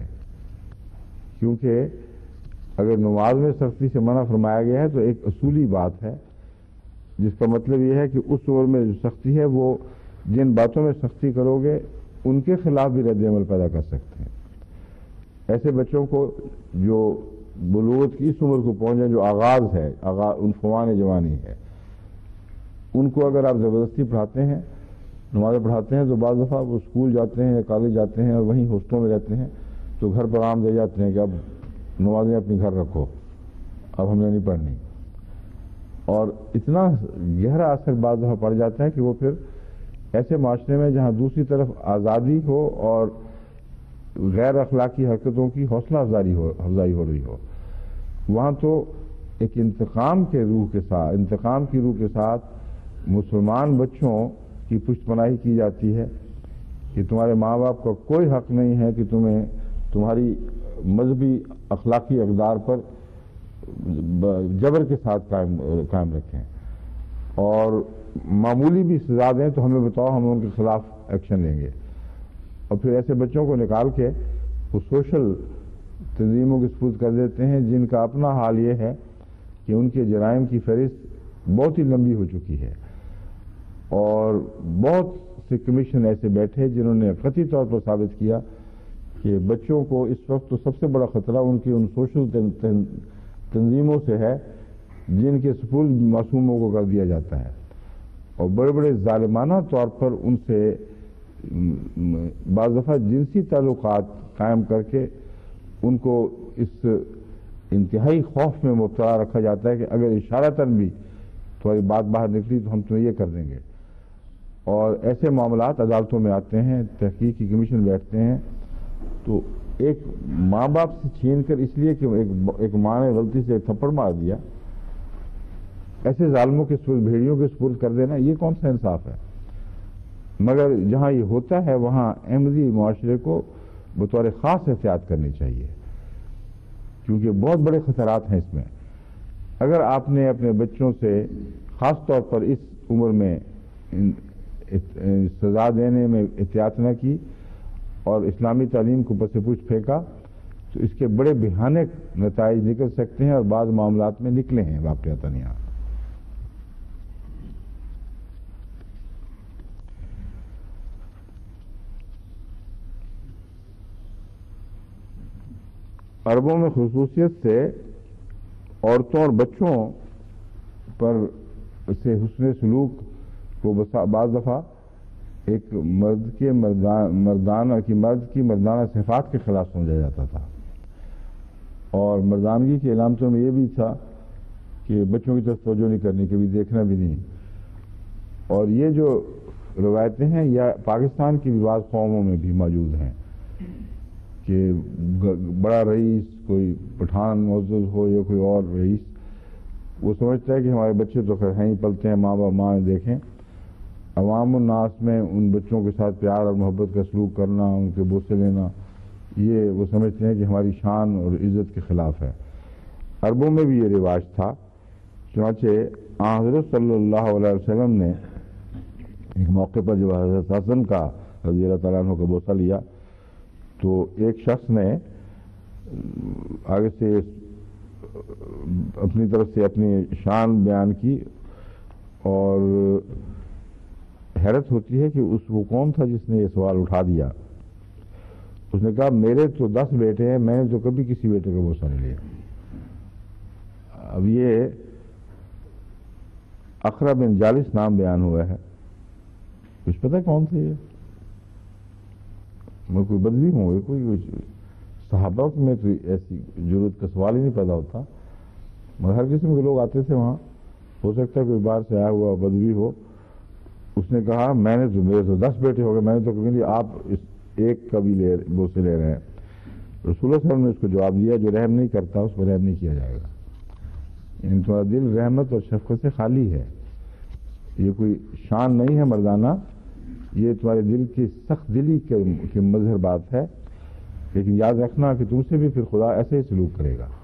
کیونکہ اگر نماز میں سختی سے منع فرمایا گیا ہے تو ایک اصولی بات ہے جس کا مطلب یہ ہے کہ اس عمر میں جو سختی ہے وہ جن باتوں میں سختی کرو گے ان کے خلاف بھی رد عمل پیدا کر سکتے ہیں. ایسے بچوں کو جو بلوغت کی اس عمر کو پہنچے جو آغاز ہے, عنفوان جوانی ہے, ان کو اگر آپ زبردستی پڑھاتے ہیں, نمازیں پڑھاتے ہیں, تو بعض دفعہ وہ اسکول جاتے ہیں یا کالج جاتے ہیں اور وہیں ہاسٹلوں میں رہتے ہیں تو گھر پیغام دے جاتے ہیں کہ اب نمازیں اپنی گھر رکھو, اب ہم نے نہیں پڑھنی. اور اتنا گہرا اثر بعض دفعہ پڑ جاتا ہے کہ وہ پھر ایسے معاشرے میں جہاں دوسری طرف آزادی ہو اور غیر اخلاقی حرکتوں کی حوصلہ افزائی ہو رہی ہو, وہاں تو ایک انتقام کی روح کے ساتھ مسلمان بچوں کی پشت پناہی کی جاتی ہے کہ تمہارے ماں باپ کا کوئی حق نہیں ہے کہ تمہیں تمہاری مذہبی اخلاقی اقدار پر جبر کے ساتھ قائم رکھیں, اور معمولی بھی سزا دیں تو ہمیں بتاؤ, ہم ان کے خلاف ایکشن لیں گے. اور پھر ایسے بچوں کو نکال کے وہ سوشل تنظیموں کے سپرد کر دیتے ہیں جن کا اپنا حال یہ ہے کہ ان کے جرائم کی فہرست بہت ہی لمبی ہو چکی ہے, اور بہت سے کمیشن ایسے بیٹھے جنہوں نے قطعی طور پر ثابت کیا کہ بچوں کو اس وقت تو سب سے بڑا خطرہ ان کی ان سوشل تنظیموں سے ہے جن کے سپرد معصوموں کو کر دیا جاتا ہے, اور بڑے بڑے ظالمانہ طور پر ان سے بعض دفعہ جنسی تعلقات قائم کر کے ان کو اس انتہائی خوف میں مبتلا رکھا جاتا ہے کہ اگر اشارتاً بھی تمہاری بات باہر نکلی تو ہم تمہیں یہ کر دیں گے. اور ایسے معاملات عدالتوں میں آتے ہیں، تحقیق کی کمیشن بیٹھتے ہیں، تو ایک ماں باپ سے چھین کر اس لیے کہ ایک ماں نے غلطی سے ایک تھپڑ مار دیا، ایسے ظالموں کے بھیڑیوں کے سپرد کر دینا، یہ کون سا انصاف ہے؟ مگر جہاں یہ ہوتا ہے وہاں احمدی معاشرے کو بطور خاص احتیاط کرنی چاہیے، کیونکہ بہت بڑے خطرات ہیں اس میں. اگر آپ نے اپنے بچوں سے خاص طور پر اس عمر میں سزا دینے میں احتیاط نہ کی اور اسلامی تعلیم کو پس پوچھ پھینکا تو اس کے بڑے بھیانک نتائج نکل سکتے ہیں، اور بعض معاملات میں نکلے ہیں واقعتاً. یہاں عربوں میں خصوصیت سے عورتوں اور بچوں پر سے حسن سلوک کو بعض دفعہ ایک مرد کی مردانہ صفات کے خلاف سمجھا جاتا تھا، اور مردانگی کی علامتوں میں یہ بھی تھا کہ بچوں کی طرف توجہ نہیں کرنی، کبھی دیکھنا بھی نہیں. اور یہ جو روایتیں ہیں یا پاکستان کی بعض قوموں میں بھی موجود ہیں کہ بڑا رئیس، کوئی پٹھان معزز ہو یا کوئی اور رئیس، وہ سمجھتا ہے کہ ہمارے بچے تو خیر ہیں ہی، پلتے ہیں، ماں باپ ماں دیکھیں. عوام الناس میں ان بچوں کے ساتھ پیار اور محبت کا سلوک کرنا، ان کے بوسے لینا، یہ وہ سمجھتے ہیں کہ ہماری شان اور عزت کے خلاف ہے. عربوں میں بھی یہ رواج تھا. چنانچہ حضرت صلی اللہ علیہ وسلم نے ایک موقع پر جب حضرت حسن کا رضی اللہ تعالیٰ عنہ کا بوسہ لیا تو ایک شخص نے آگے سے اپنی طرف سے اپنی شان بیان کی، اور حیرت ہوتی ہے کہ وہ کون تھا جس نے یہ سوال اٹھا دیا. اس نے کہا میرے تو 10 بیٹے ہیں، میں نے تو کبھی کسی بیٹے کا بوسہ نہیں لیا. اب یہ اقرا بن جالس نام بیان ہوا ہے. کچھ پتہ کون تھے یہ؟ میں کوئی بدوی ہوں گے، کوئی صحابہ میں تو ایسی ضرورت کا سوال ہی نہیں پیدا ہوتا، مگر ہر قسم کے لوگ آتے تھے وہاں. ہو سکتا ہے کوئی باہر سے آیا ہوا بدوی ہو. اس نے کہا میرے تو 10 بیٹے ہو گئے، میں نے تو کبھی نہیں، آپ اس ایک کا بھی بوسے لے رہے ہیں. رسول اللہ صلی اللہ علیہ وسلم نے اس کو جواب دیا جو رحم نہیں کرتا اس پر رحم نہیں کیا جائے گا. یعنی تمہارا دل رحمت اور شفقت سے خالی ہے، یہ کوئی شان نہیں ہے مردانہ، یہ تمہارے دل کی سخت دلی کے مظہر بات ہے. لیکن یاد رکھنا کہ تم سے بھی پھر خدا ایسے ہی سلوک کرے گا.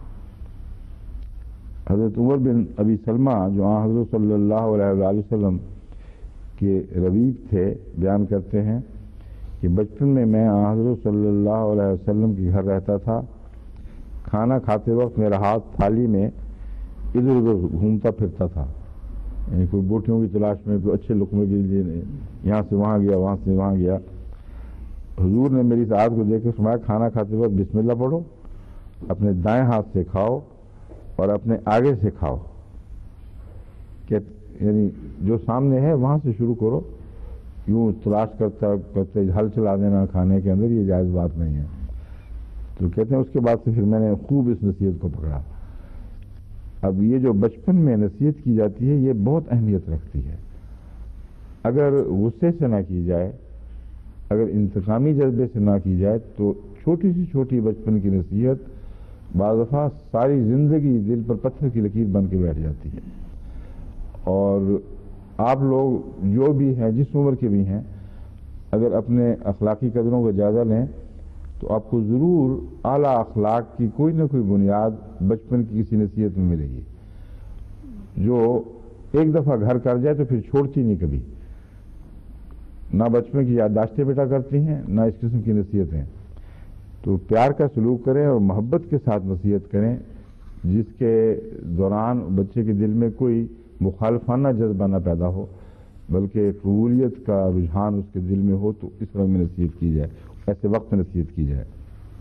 حضرت عمر بن ابی سلمہ جو حضرت صلی اللہ علیہ وسلم کے ربیب تھے بیان کرتے ہیں کہ بچپن میں حضرت صلی اللہ علیہ وسلم کے گھر رہتا تھا. کھانا کھاتے وقت میرا ہاتھ تھالی میں ادھر ادھر گھومتا پھرتا تھا، یعنی کوئی بوٹیوں کی تلاش میں، کوئی اچھے لقمے کے لیے یہاں سے وہاں گیا، وہاں سے وہاں گیا. حضور نے میری سعادت کو دیکھ کے فرمایا کھانا کھاتے وقت بسم اللہ پڑھو، اپنے دائیں ہاتھ سے کھاؤ اور اپنے آگے سے کھاؤ، کہ یعنی جو سامنے ہے وہاں سے شروع کرو، یوں تلاش کرتے ہل چلا دینا کھانے کے اندر، یہ جائز بات نہیں ہے. تو کہتے ہیں اس کے بعد سے پھر میں نے خوب اس نصیحت کو پکڑا. اب یہ جو بچپن میں نصیحت کی جاتی ہے یہ بہت اہمیت رکھتی ہے. اگر غصے سے نہ کی جائے، اگر انتقامی جذبے سے نہ کی جائے تو چھوٹی سی چھوٹی بچپن کی نصیحت بعض دفعہ ساری زندگی دل پر پتھر کی لکیر بن کے بیٹھ جاتی ہے. اور آپ لوگ جو بھی ہیں، جس عمر کے بھی ہیں، اگر اپنے اخلاقی قدروں کا جائزہ لیں تو آپ کو ضرور اعلیٰ اخلاق کی کوئی نہ کوئی بنیاد بچپن کی کسی نصیحت میں ملے گی، جو ایک دفعہ گھر کر جائے تو پھر چھوڑتی نہیں کبھی. نہ بچپن کی یادداشتیں بیٹا کرتی ہیں، نہ اس قسم کی نصیحتیں. تو پیار کا سلوک کریں اور محبت کے ساتھ نصیحت کریں، جس کے دوران بچے کے دل میں کوئی مخالفانہ جذبہ نہ پیدا ہو، بلکہ قبولیت کا رجحان اس کے دل میں ہو. تو اس رنگ میں نصیحت کی جائے، ایسے وقت میں نصیحت کی جائے.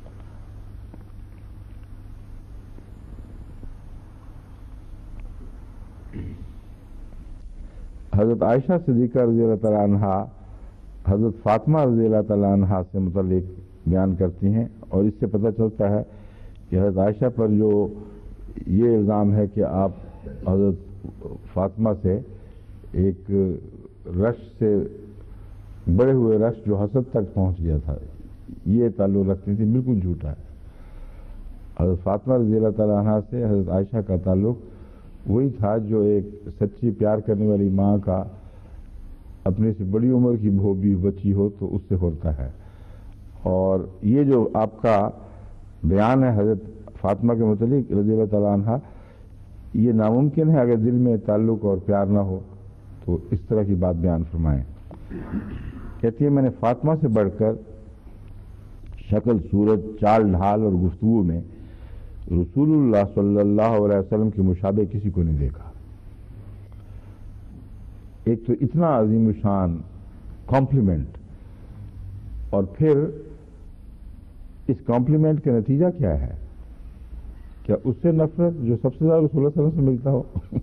حضرت عائشہ صدیقہ رضی اللہ تعالیٰ عنہا حضرت فاطمہ رضی اللہ تعالیٰ عنہا سے متعلق بیان کرتی ہیں، اور اس سے پتہ چلتا ہے کہ حضرت عائشہ پر جو یہ الزام ہے کہ آپ حضرت فاطمہ سے ایک رش سے بڑے ہوئے رش جو حسد تک پہنچ گیا تھا یہ تعلق رکھتی تھی، بالکل جھوٹا ہے۔ حضرت فاطمہ رضی اللہ تعالیٰ عنہ سے حضرت عائشہ کا تعلق وہی تھا جو ایک سچی پیار کرنے والی ماں کا اپنے سے بڑی عمر کی بھی بچی ہو تو اس سے ہوتا ہے۔ اور یہ جو آپ کا بیان ہے حضرت فاطمہ کے متعلق رضی اللہ تعالیٰ عنہ، یہ ناممکن ہے اگر دل میں تعلق اور پیار نہ ہو تو اس طرح کی بات بیان فرمائیں۔ کہتی ہے میں نے فاطمہ سے بڑھ کر شکل صورت چال ڈھال اور گفتگو میں رسول اللہ صلی اللہ علیہ وسلم کے مشابہ کسی کو نہیں دیکھا۔ ایک تو اتنا عظیم الشان کمپلیمنٹ، اور پھر اس کمپلیمنٹ کا نتیجہ کیا ہے؟ کیا اس سے نفرت جو سب سے زیادہ رسول اللہ صلی اللہ علیہ وسلم سے ملتا ہو؟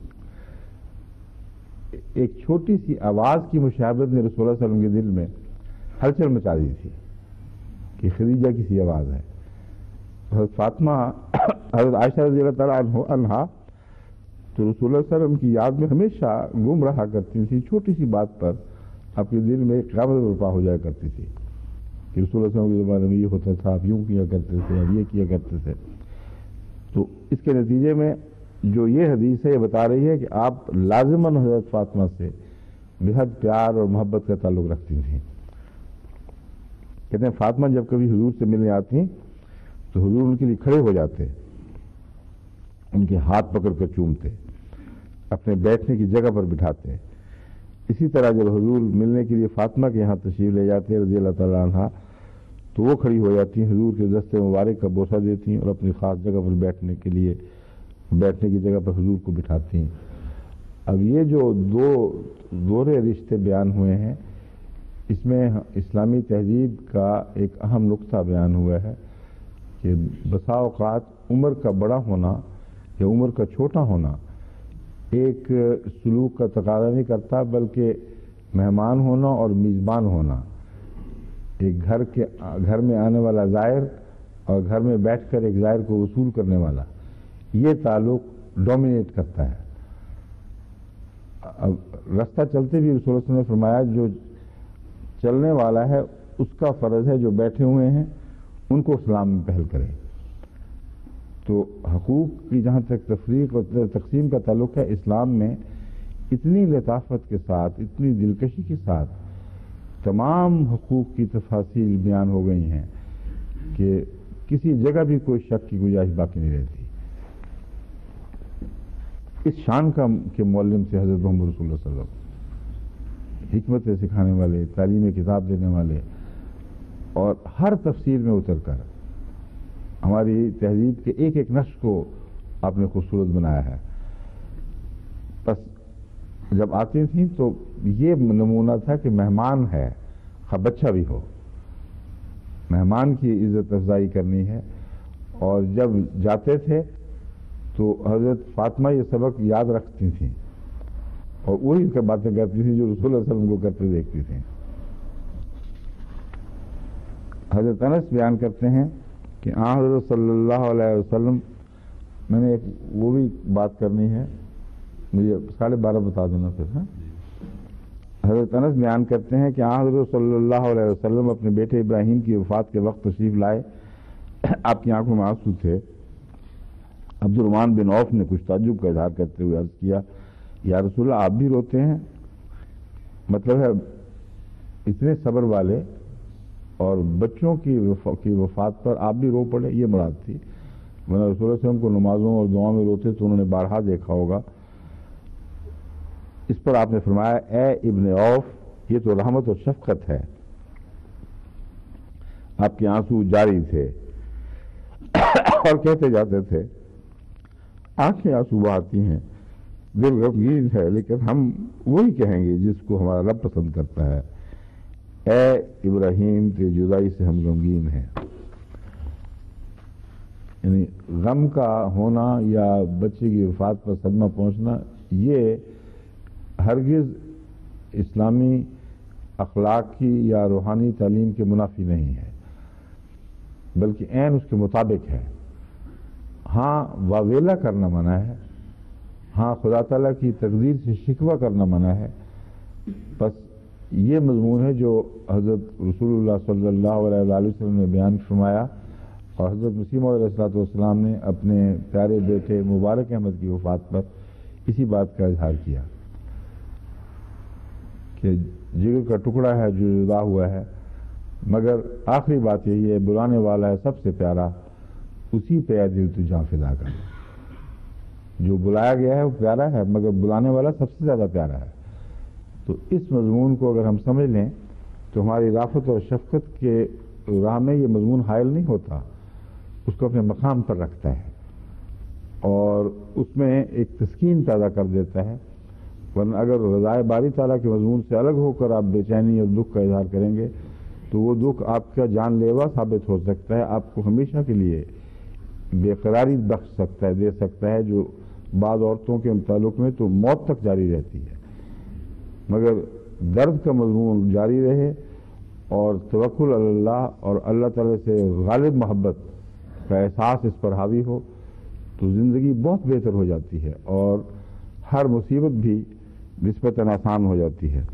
ایک چھوٹی سی آواز کی مشابہت نے رسول اللہ صلی اللہ علیہ وسلم کے دل میں ہلچل مچا دی تھی کہ خدیجہ کی سی آواز ہے۔ حضرت فاطمہ حضرت عائشہ رضی اللہ تعالیٰ عنہا تو رسول اللہ صلی اللہ علیہ وسلم کی یاد میں ہمیشہ گم رہا کرتی تھی، چھوٹی سی بات پر آپ کے دل میں ایک قیامت برپا ہو جایا کرتی تھی کہ رسول اللہ صلی اللہ علیہ وسلم کے زمانے میں یہ ہوتا تھا، آپ یوں کیا کرتے تھے، آپ یہ کیا کرتے تھے۔ تو اس کے نتیجے میں جو یہ حدیث ہے یہ بتا رہی ہے کہ آپ لازماً حضرت فاطمہ سے بہت پیار اور محبت کا تعلق رکھتی تھیں۔ کہتے ہیں فاطمہ جب کبھی حضور سے ملنے آتی تو حضور ان کے لیے کھڑے ہو جاتے، ان کے ہاتھ پکڑ کر چومتے، اپنے بیٹھنے کی جگہ پر بٹھاتے۔ اسی طرح جب حضور ملنے کے لیے فاطمہ کے یہاں تشریف لے جاتے رضی اللہ تعالیٰ عنہ تو وہ کھڑی ہو جاتی ہیں، حضور کے دست مبارک کا بوسہ دیتی ہیں اور اپنی خاص جگہ پر بیٹھنے کی جگہ پر حضور کو بٹھاتی ہیں۔ اب یہ جو دوہرے رشتے بیان ہوئے ہیں اس میں اسلامی تہذیب کا ایک اہم نقطہ بیان ہوا ہے کہ بسا اوقات عمر کا بڑا ہونا یا عمر کا چھوٹا ہونا ایک سلوک کا تقاضا نہیں کرتا، بلکہ مہمان ہونا اور میزبان ہونا، ایک گھر میں آنے والا زائر اور گھر میں بیٹھ کر ایک زائر کو وصول کرنے والا، یہ تعلق ڈومینیٹ کرتا ہے۔ اب رستہ چلتے بھی رسول اللہ صلی اللہ علیہ وسلم نے فرمایا جو چلنے والا ہے اس کا فرض ہے جو بیٹھے ہوئے ہیں ان کو سلام میں پہل کرے۔ تو حقوق کی جہاں تک تفریق اور تقسیم کا تعلق ہے، اسلام میں اتنی لطافت کے ساتھ، اتنی دلکشی کے ساتھ تمام حقوق کی تفاصیل بیان ہو گئی ہیں کہ کسی جگہ بھی کوئی شک کی گنجائش باقی نہیں رہتی۔ اس شان کے معلم سے حضرت محمد رسول اللہ صلی اللہ علیہ وسلم، حکمت سکھانے والے، تعلیم کتاب دینے والے، اور ہر تفسیر میں اتر کر ہماری تہذیب کے ایک ایک نقش کو آپ نے خوبصورت بنایا ہے۔ بس جب آتی تھیں تو یہ نمونہ تھا کہ مہمان ہے، خواہ بچہ بھی ہو، مہمان کی عزت افزائی کرنی ہے۔ اور جب جاتے تھے تو حضرت فاطمہ یہ سبق یاد رکھتی تھیں اور وہی باتیں کرتی تھیں جو رسول اللہ صلی اللہ علیہ وسلم کو کرتے دیکھتی تھیں۔ حضرت انس بیان کرتے ہیں کہ حضرت صلی اللہ علیہ وسلم، میں نے وہ بھی بات کرنی ہے، مجھے 12:30 بتا دینا پھر۔ حضرت انس بیان کرتے ہیں کہ حضرت صلی اللہ علیہ وسلم اپنے بیٹے ابراہیم کی وفات کے وقت تشریف لائے، آپ کی آنکھوں میں آنسو تھے۔ عبد الرحمن بن عوف نے کچھ تعجب کا اظہار کرتے ہوئے عرض کیا یا رسول اللہ آپ بھی روتے ہیں؟ مطلب ہے اتنے صبر والے اور بچوں کی وفات پر آپ بھی رو پڑے، یہ مراد تھی۔ ورنہ رسول اللہ صلی اللہ علیہ وسلم کو نمازوں اور دعاؤں میں روتے تو انہوں نے بارہا دیکھا ہوگا۔ اس پر آپ نے فرمایا اے ابن عوف یہ تو رحمت اور شفقت ہے۔ آپ کے آنسو جاری تھے اور کہتے جاتے تھے آنکھیں آنسو بہاتی ہیں، دل غمگین ہے، لیکن ہم وہی کہیں گے جس کو ہمارا رب پسند کرتا ہے، اے ابراہیم تیری جدائی سے ہم غمگین ہیں۔ یعنی غم کا ہونا یا بچے کی وفات پر صدمہ پہنچنا یہ ہرگز اسلامی اخلاق کی یا روحانی تعلیم کے منافی نہیں ہے، بلکہ عین اس کے مطابق ہے۔ ہاں واویلا کرنا منع ہے، ہاں خدا تعالیٰ کی تقدیر سے شکوہ کرنا منع ہے. بس یہ مضمون ہے جو حضرت رسول اللہ صلی اللہ علیہ وآلہ وسلم نے بیان فرمایا، اور حضرت مسیح موعود علیہ الصلوۃ والسلام نے اپنے پیارے بیٹے مبارک احمد کی وفات پر اسی بات کا اظہار کیا کہ جگر کا ٹکڑا ہے جو جدا ہوا ہے، مگر آخری بات یہی ہے، بلانے والا ہے سب سے پیارا، اسی پہ اے دل تو جاں فدا کر. جو بلایا گیا ہے وہ پیارا ہے، مگر بلانے والا سب سے زیادہ پیارا ہے. تو اس مضمون کو اگر ہم سمجھ لیں تو ہماری رافت اور شفقت کے راہ میں یہ مضمون حائل نہیں ہوتا، اس کو اپنے مقام پر رکھتا ہے اور اس میں ایک تسکین پیدا کر دیتا ہے. ورنہ اگر رضائے باری تعالیٰ کے مضمون سے الگ ہو کر آپ بے چینی اور دکھ کا اظہار کریں گے تو وہ دکھ آپ کا جان لیوا ثابت ہو سکتا ہے، آپ کو ہمیشہ کے لیے بے قراری بخش سکتا ہے، دے سکتا ہے، جو بعض عورتوں کے تعلق میں تو موت تک جاری رہتی ہے. مگر درد کا مضمون جاری رہے اور توکل علی اللہ اور اللہ تعالی سے غالب محبت کا احساس اس پر حاوی ہو تو زندگی بہت بہتر ہو جاتی ہے اور ہر مصیبت بھی نسبتاً آسان ہو جاتی ہے.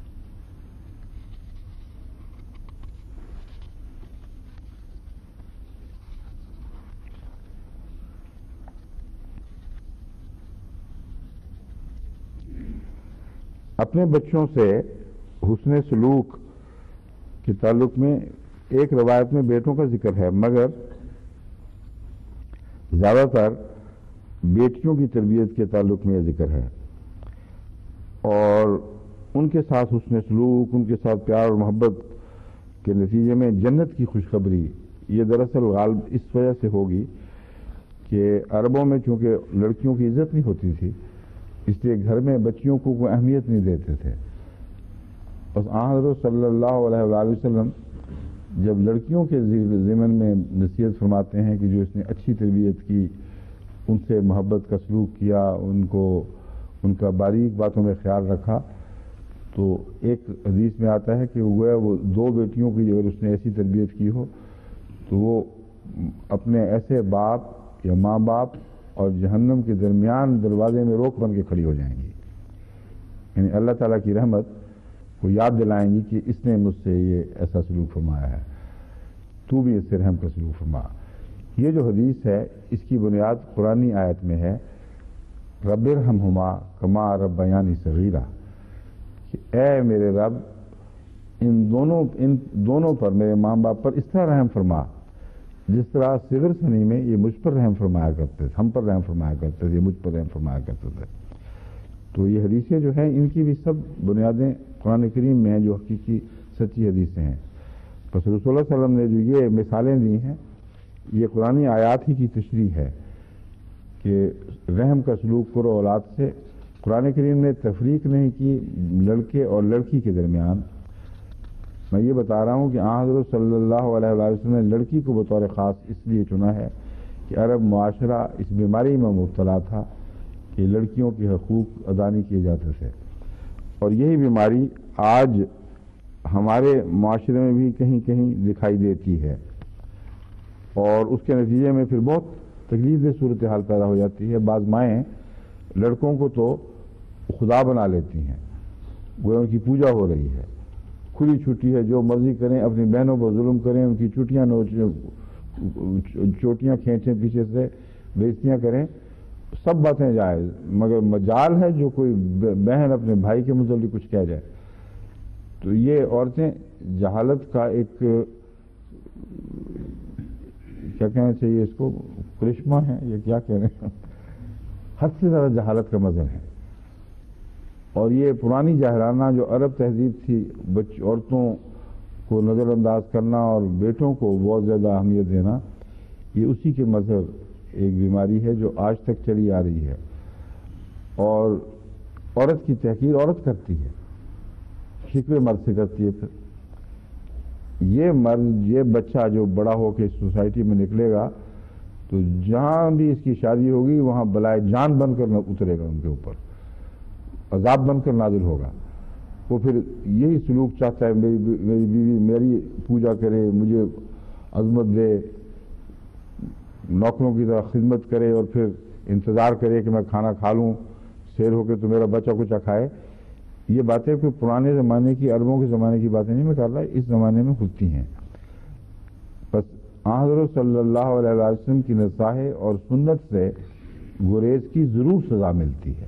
اپنے بچوں سے حسن سلوک کے تعلق میں ایک روایت میں بیٹوں کا ذکر ہے، مگر زیادہ تر بیٹیوں کی تربیت کے تعلق میں یہ ذکر ہے، اور ان کے ساتھ حسن سلوک، ان کے ساتھ پیار اور محبت کے نتیجے میں جنت کی خوشخبری. یہ دراصل غالب اس وجہ سے ہوگی کہ عربوں میں چونکہ لڑکیوں کی عزت نہیں ہوتی تھی، اس لیے گھر میں بچیوں کو کوئی اہمیت نہیں دیتے تھے. بس حضرت صلی اللہ علیہ وآلہ وسلم جب لڑکیوں کے ضمن میں نصیحت فرماتے ہیں کہ جو اس نے اچھی تربیت کی، ان سے محبت کا سلوک کیا، ان کو ان کا باریک باتوں میں خیال رکھا، تو ایک حدیث میں آتا ہے کہ وہ دو بیٹیوں کی اگر اس نے ایسی تربیت کی ہو تو وہ اپنے ایسے باپ یا ماں باپ اور جہنم کے درمیان دروازے میں روک بن کے کھڑی ہو جائیں گی. یعنی اللہ تعالیٰ کی رحمت کو یاد دلائیں گی کہ اس نے مجھ سے یہ ایسا سلوک فرمایا ہے، تو بھی اس سے رحم کا سلوک فرما. یہ جو حدیث ہے اس کی بنیاد قرآنی آیت میں ہے، رب ارحمہما کما ربیانی صغیرہ، کہ اے میرے رب ان دونوں پر، میرے ماں باپ پر اس طرح رحم فرما جس طرح صغر سنی میں یہ مجھ پر رحم فرمایا کرتے تھے، ہم پر رحم فرمایا کرتے تھے، یہ مجھ پر رحم فرمایا کرتے تھے. تو یہ حدیثیں جو ہیں ان کی بھی سب بنیادیں قرآن کریم میں ہیں جو حقیقی سچی حدیثیں ہیں. بس رسول اللہ صلی اللہ علیہ وسلم نے جو یہ مثالیں دی ہیں یہ قرآنی آیات ہی کی تشریح ہے کہ رحم کا سلوک کرو اولاد سے. قرآن کریم نے تفریق نہیں کی لڑکے اور لڑکی کے درمیان. میں یہ بتا رہا ہوں کہ حضرت صلی اللہ علیہ وآلہ وسلم نے لڑکی کو بطور خاص اس لیے چنا ہے کہ عرب معاشرہ اس بیماری میں مبتلا تھا کہ لڑکیوں کے حقوق ادا نہیں کیے جاتے تھے، اور یہی بیماری آج ہمارے معاشرے میں بھی کہیں کہیں دکھائی دیتی ہے، اور اس کے نتیجے میں پھر بہت تکلیف دہ صورتحال پیدا ہو جاتی ہے. بعض مائیں لڑکوں کو تو خدا بنا لیتی ہیں، وہ ان کی پوجا ہو رہی ہے، کھلی چھٹی ہے، جو مرضی کریں، اپنی بہنوں پر ظلم کریں، ان کی چوٹیاں کھینچیں، پیچھے سے بےعزتیاں کریں، سب باتیں جائز، مگر مجال ہے جو کوئی بہن اپنے بھائی کے متعلق کچھ کہہ جائے. تو یہ عورتیں جہالت کا ایک کیا کہنا چاہیے اس کو، کرشمہ ہے، یہ کیا کہہ رہے ہیں، حد سے زیادہ جہالت کا مظہر ہے. اور یہ پرانی جاہلانہ جو عرب تہذیب تھی، عورتوں کو نظر انداز کرنا اور بیٹوں کو بہت زیادہ اہمیت دینا، یہ اسی کے مظہر ایک بیماری ہے جو آج تک چلی آ رہی ہے. اور عورت کی تحقیر عورت کرتی ہے، شکوے مرد سے کرتی ہے. پھر یہ مرد، یہ بچہ جو بڑا ہو کے اس سوسائٹی میں نکلے گا تو جہاں بھی اس کی شادی ہوگی وہاں بلائے جان بن کر اترے گا، ان کے اوپر عذاب بن کر نازل ہوگا. وہ پھر یہی سلوک چاہتا ہے، میری بیوی میری پوجا کرے، مجھے عظمت دے، نوکروں کی طرح خدمت کرے اور پھر انتظار کرے کہ میں کھانا کھا لوں سیر ہو کے تو میرا بچہ کچھ کھائے. یہ باتیں کوئی پرانے زمانے کی، عربوں کے زمانے کی باتیں نہیں میں کر رہا، اس زمانے میں ہوتی ہیں. بس حضرت صلی اللہ علیہ وسلم کی نصائح اور سنت سے گریز کی ضرور سزا ملتی ہے.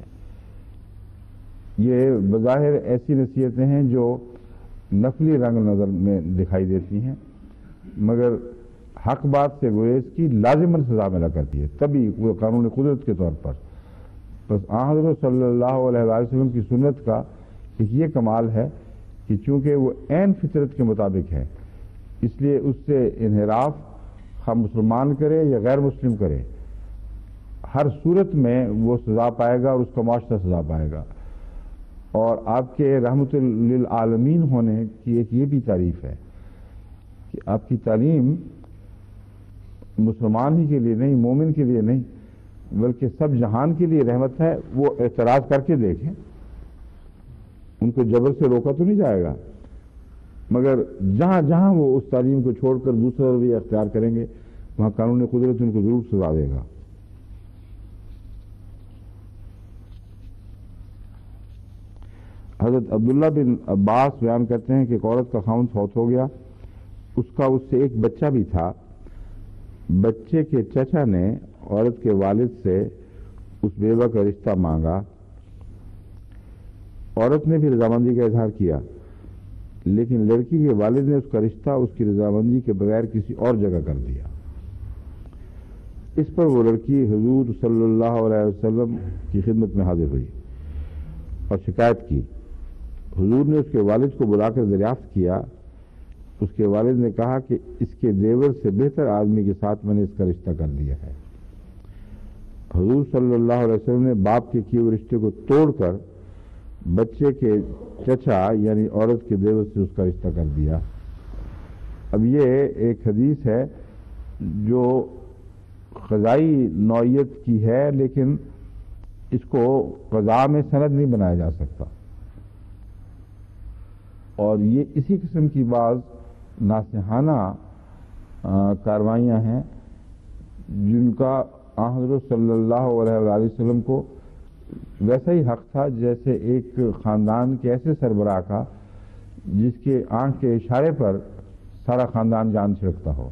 یہ بظاہر ایسی نصیحتیں ہیں جو نفلی رنگ نظر میں دکھائی دیتی ہیں، مگر حق بات سے گریز کی لازماً سزا ملا کرتی ہے، تبھی وہ قانون قدرت کے طور پر. بس حضرت صلی اللہ علیہ وسلم کی سنت کا ایک یہ کمال ہے کہ چونکہ وہ عین فطرت کے مطابق ہے، اس لیے اس سے انحراف خواہ مسلمان کرے یا غیر مسلم کرے، ہر صورت میں وہ سزا پائے گا اور اس کا معاشرہ سزا پائے گا. اور آپ کے رحمت للعالمین ہونے کی ایک یہ بھی تعریف ہے کہ آپ کی تعلیم مسلمان ہی کے لیے نہیں، مومن کے لیے نہیں، بلکہ سب جہان کے لیے رحمت ہے. وہ اعتراض کر کے دیکھیں، ان کو جبر سے روکا تو نہیں جائے گا، مگر جہاں جہاں وہ اس تعلیم کو چھوڑ کر دوسرا رویہ اختیار کریں گے وہاں قانون قدرت ان کو ضرور سزا دے گا. حضرت عبداللہ بن عباس بیان کرتے ہیں کہ ایک عورت کا خاوند فوت ہو گیا، اس سے ایک بچہ بھی تھا. بچے کے چچا نے عورت کے والد سے اس بیوہ کا رشتہ مانگا. عورت نے بھی رضامندی کا اظہار کیا، لیکن لڑکی کے والد نے اس کا رشتہ اس کی رضامندی کے بغیر کسی اور جگہ کر دیا. اس پر وہ لڑکی حضور صلی اللہ علیہ وسلم کی خدمت میں حاضر ہوئی اور شکایت کی. حضور نے اس کے والد کو بلا کر دریافت کیا. اس کے والد نے کہا کہ اس کے دیور سے بہتر آدمی کے ساتھ میں نے اس کا رشتہ کر دیا ہے. حضور صلی اللہ علیہ وسلم نے باپ کے کیے ہوئے رشتے کو توڑ کر بچے کے چچا یعنی عورت کے دیور سے اس کا رشتہ کر دیا. اب یہ ایک حدیث ہے جو قضائی نوعیت کی ہے، لیکن اس کو قضاء میں سند نہیں بنایا جا سکتا، اور یہ اسی قسم کی بعض ناصحانہ کاروائیاں ہیں جن کا حضرت صلی اللہ علیہ وآلہ وسلم کو ویسا ہی حق تھا جیسے ایک خاندان کے ایسے سربراہ کا جس کے آنکھ کے اشارے پر سارا خاندان جان چھڑکتا ہو.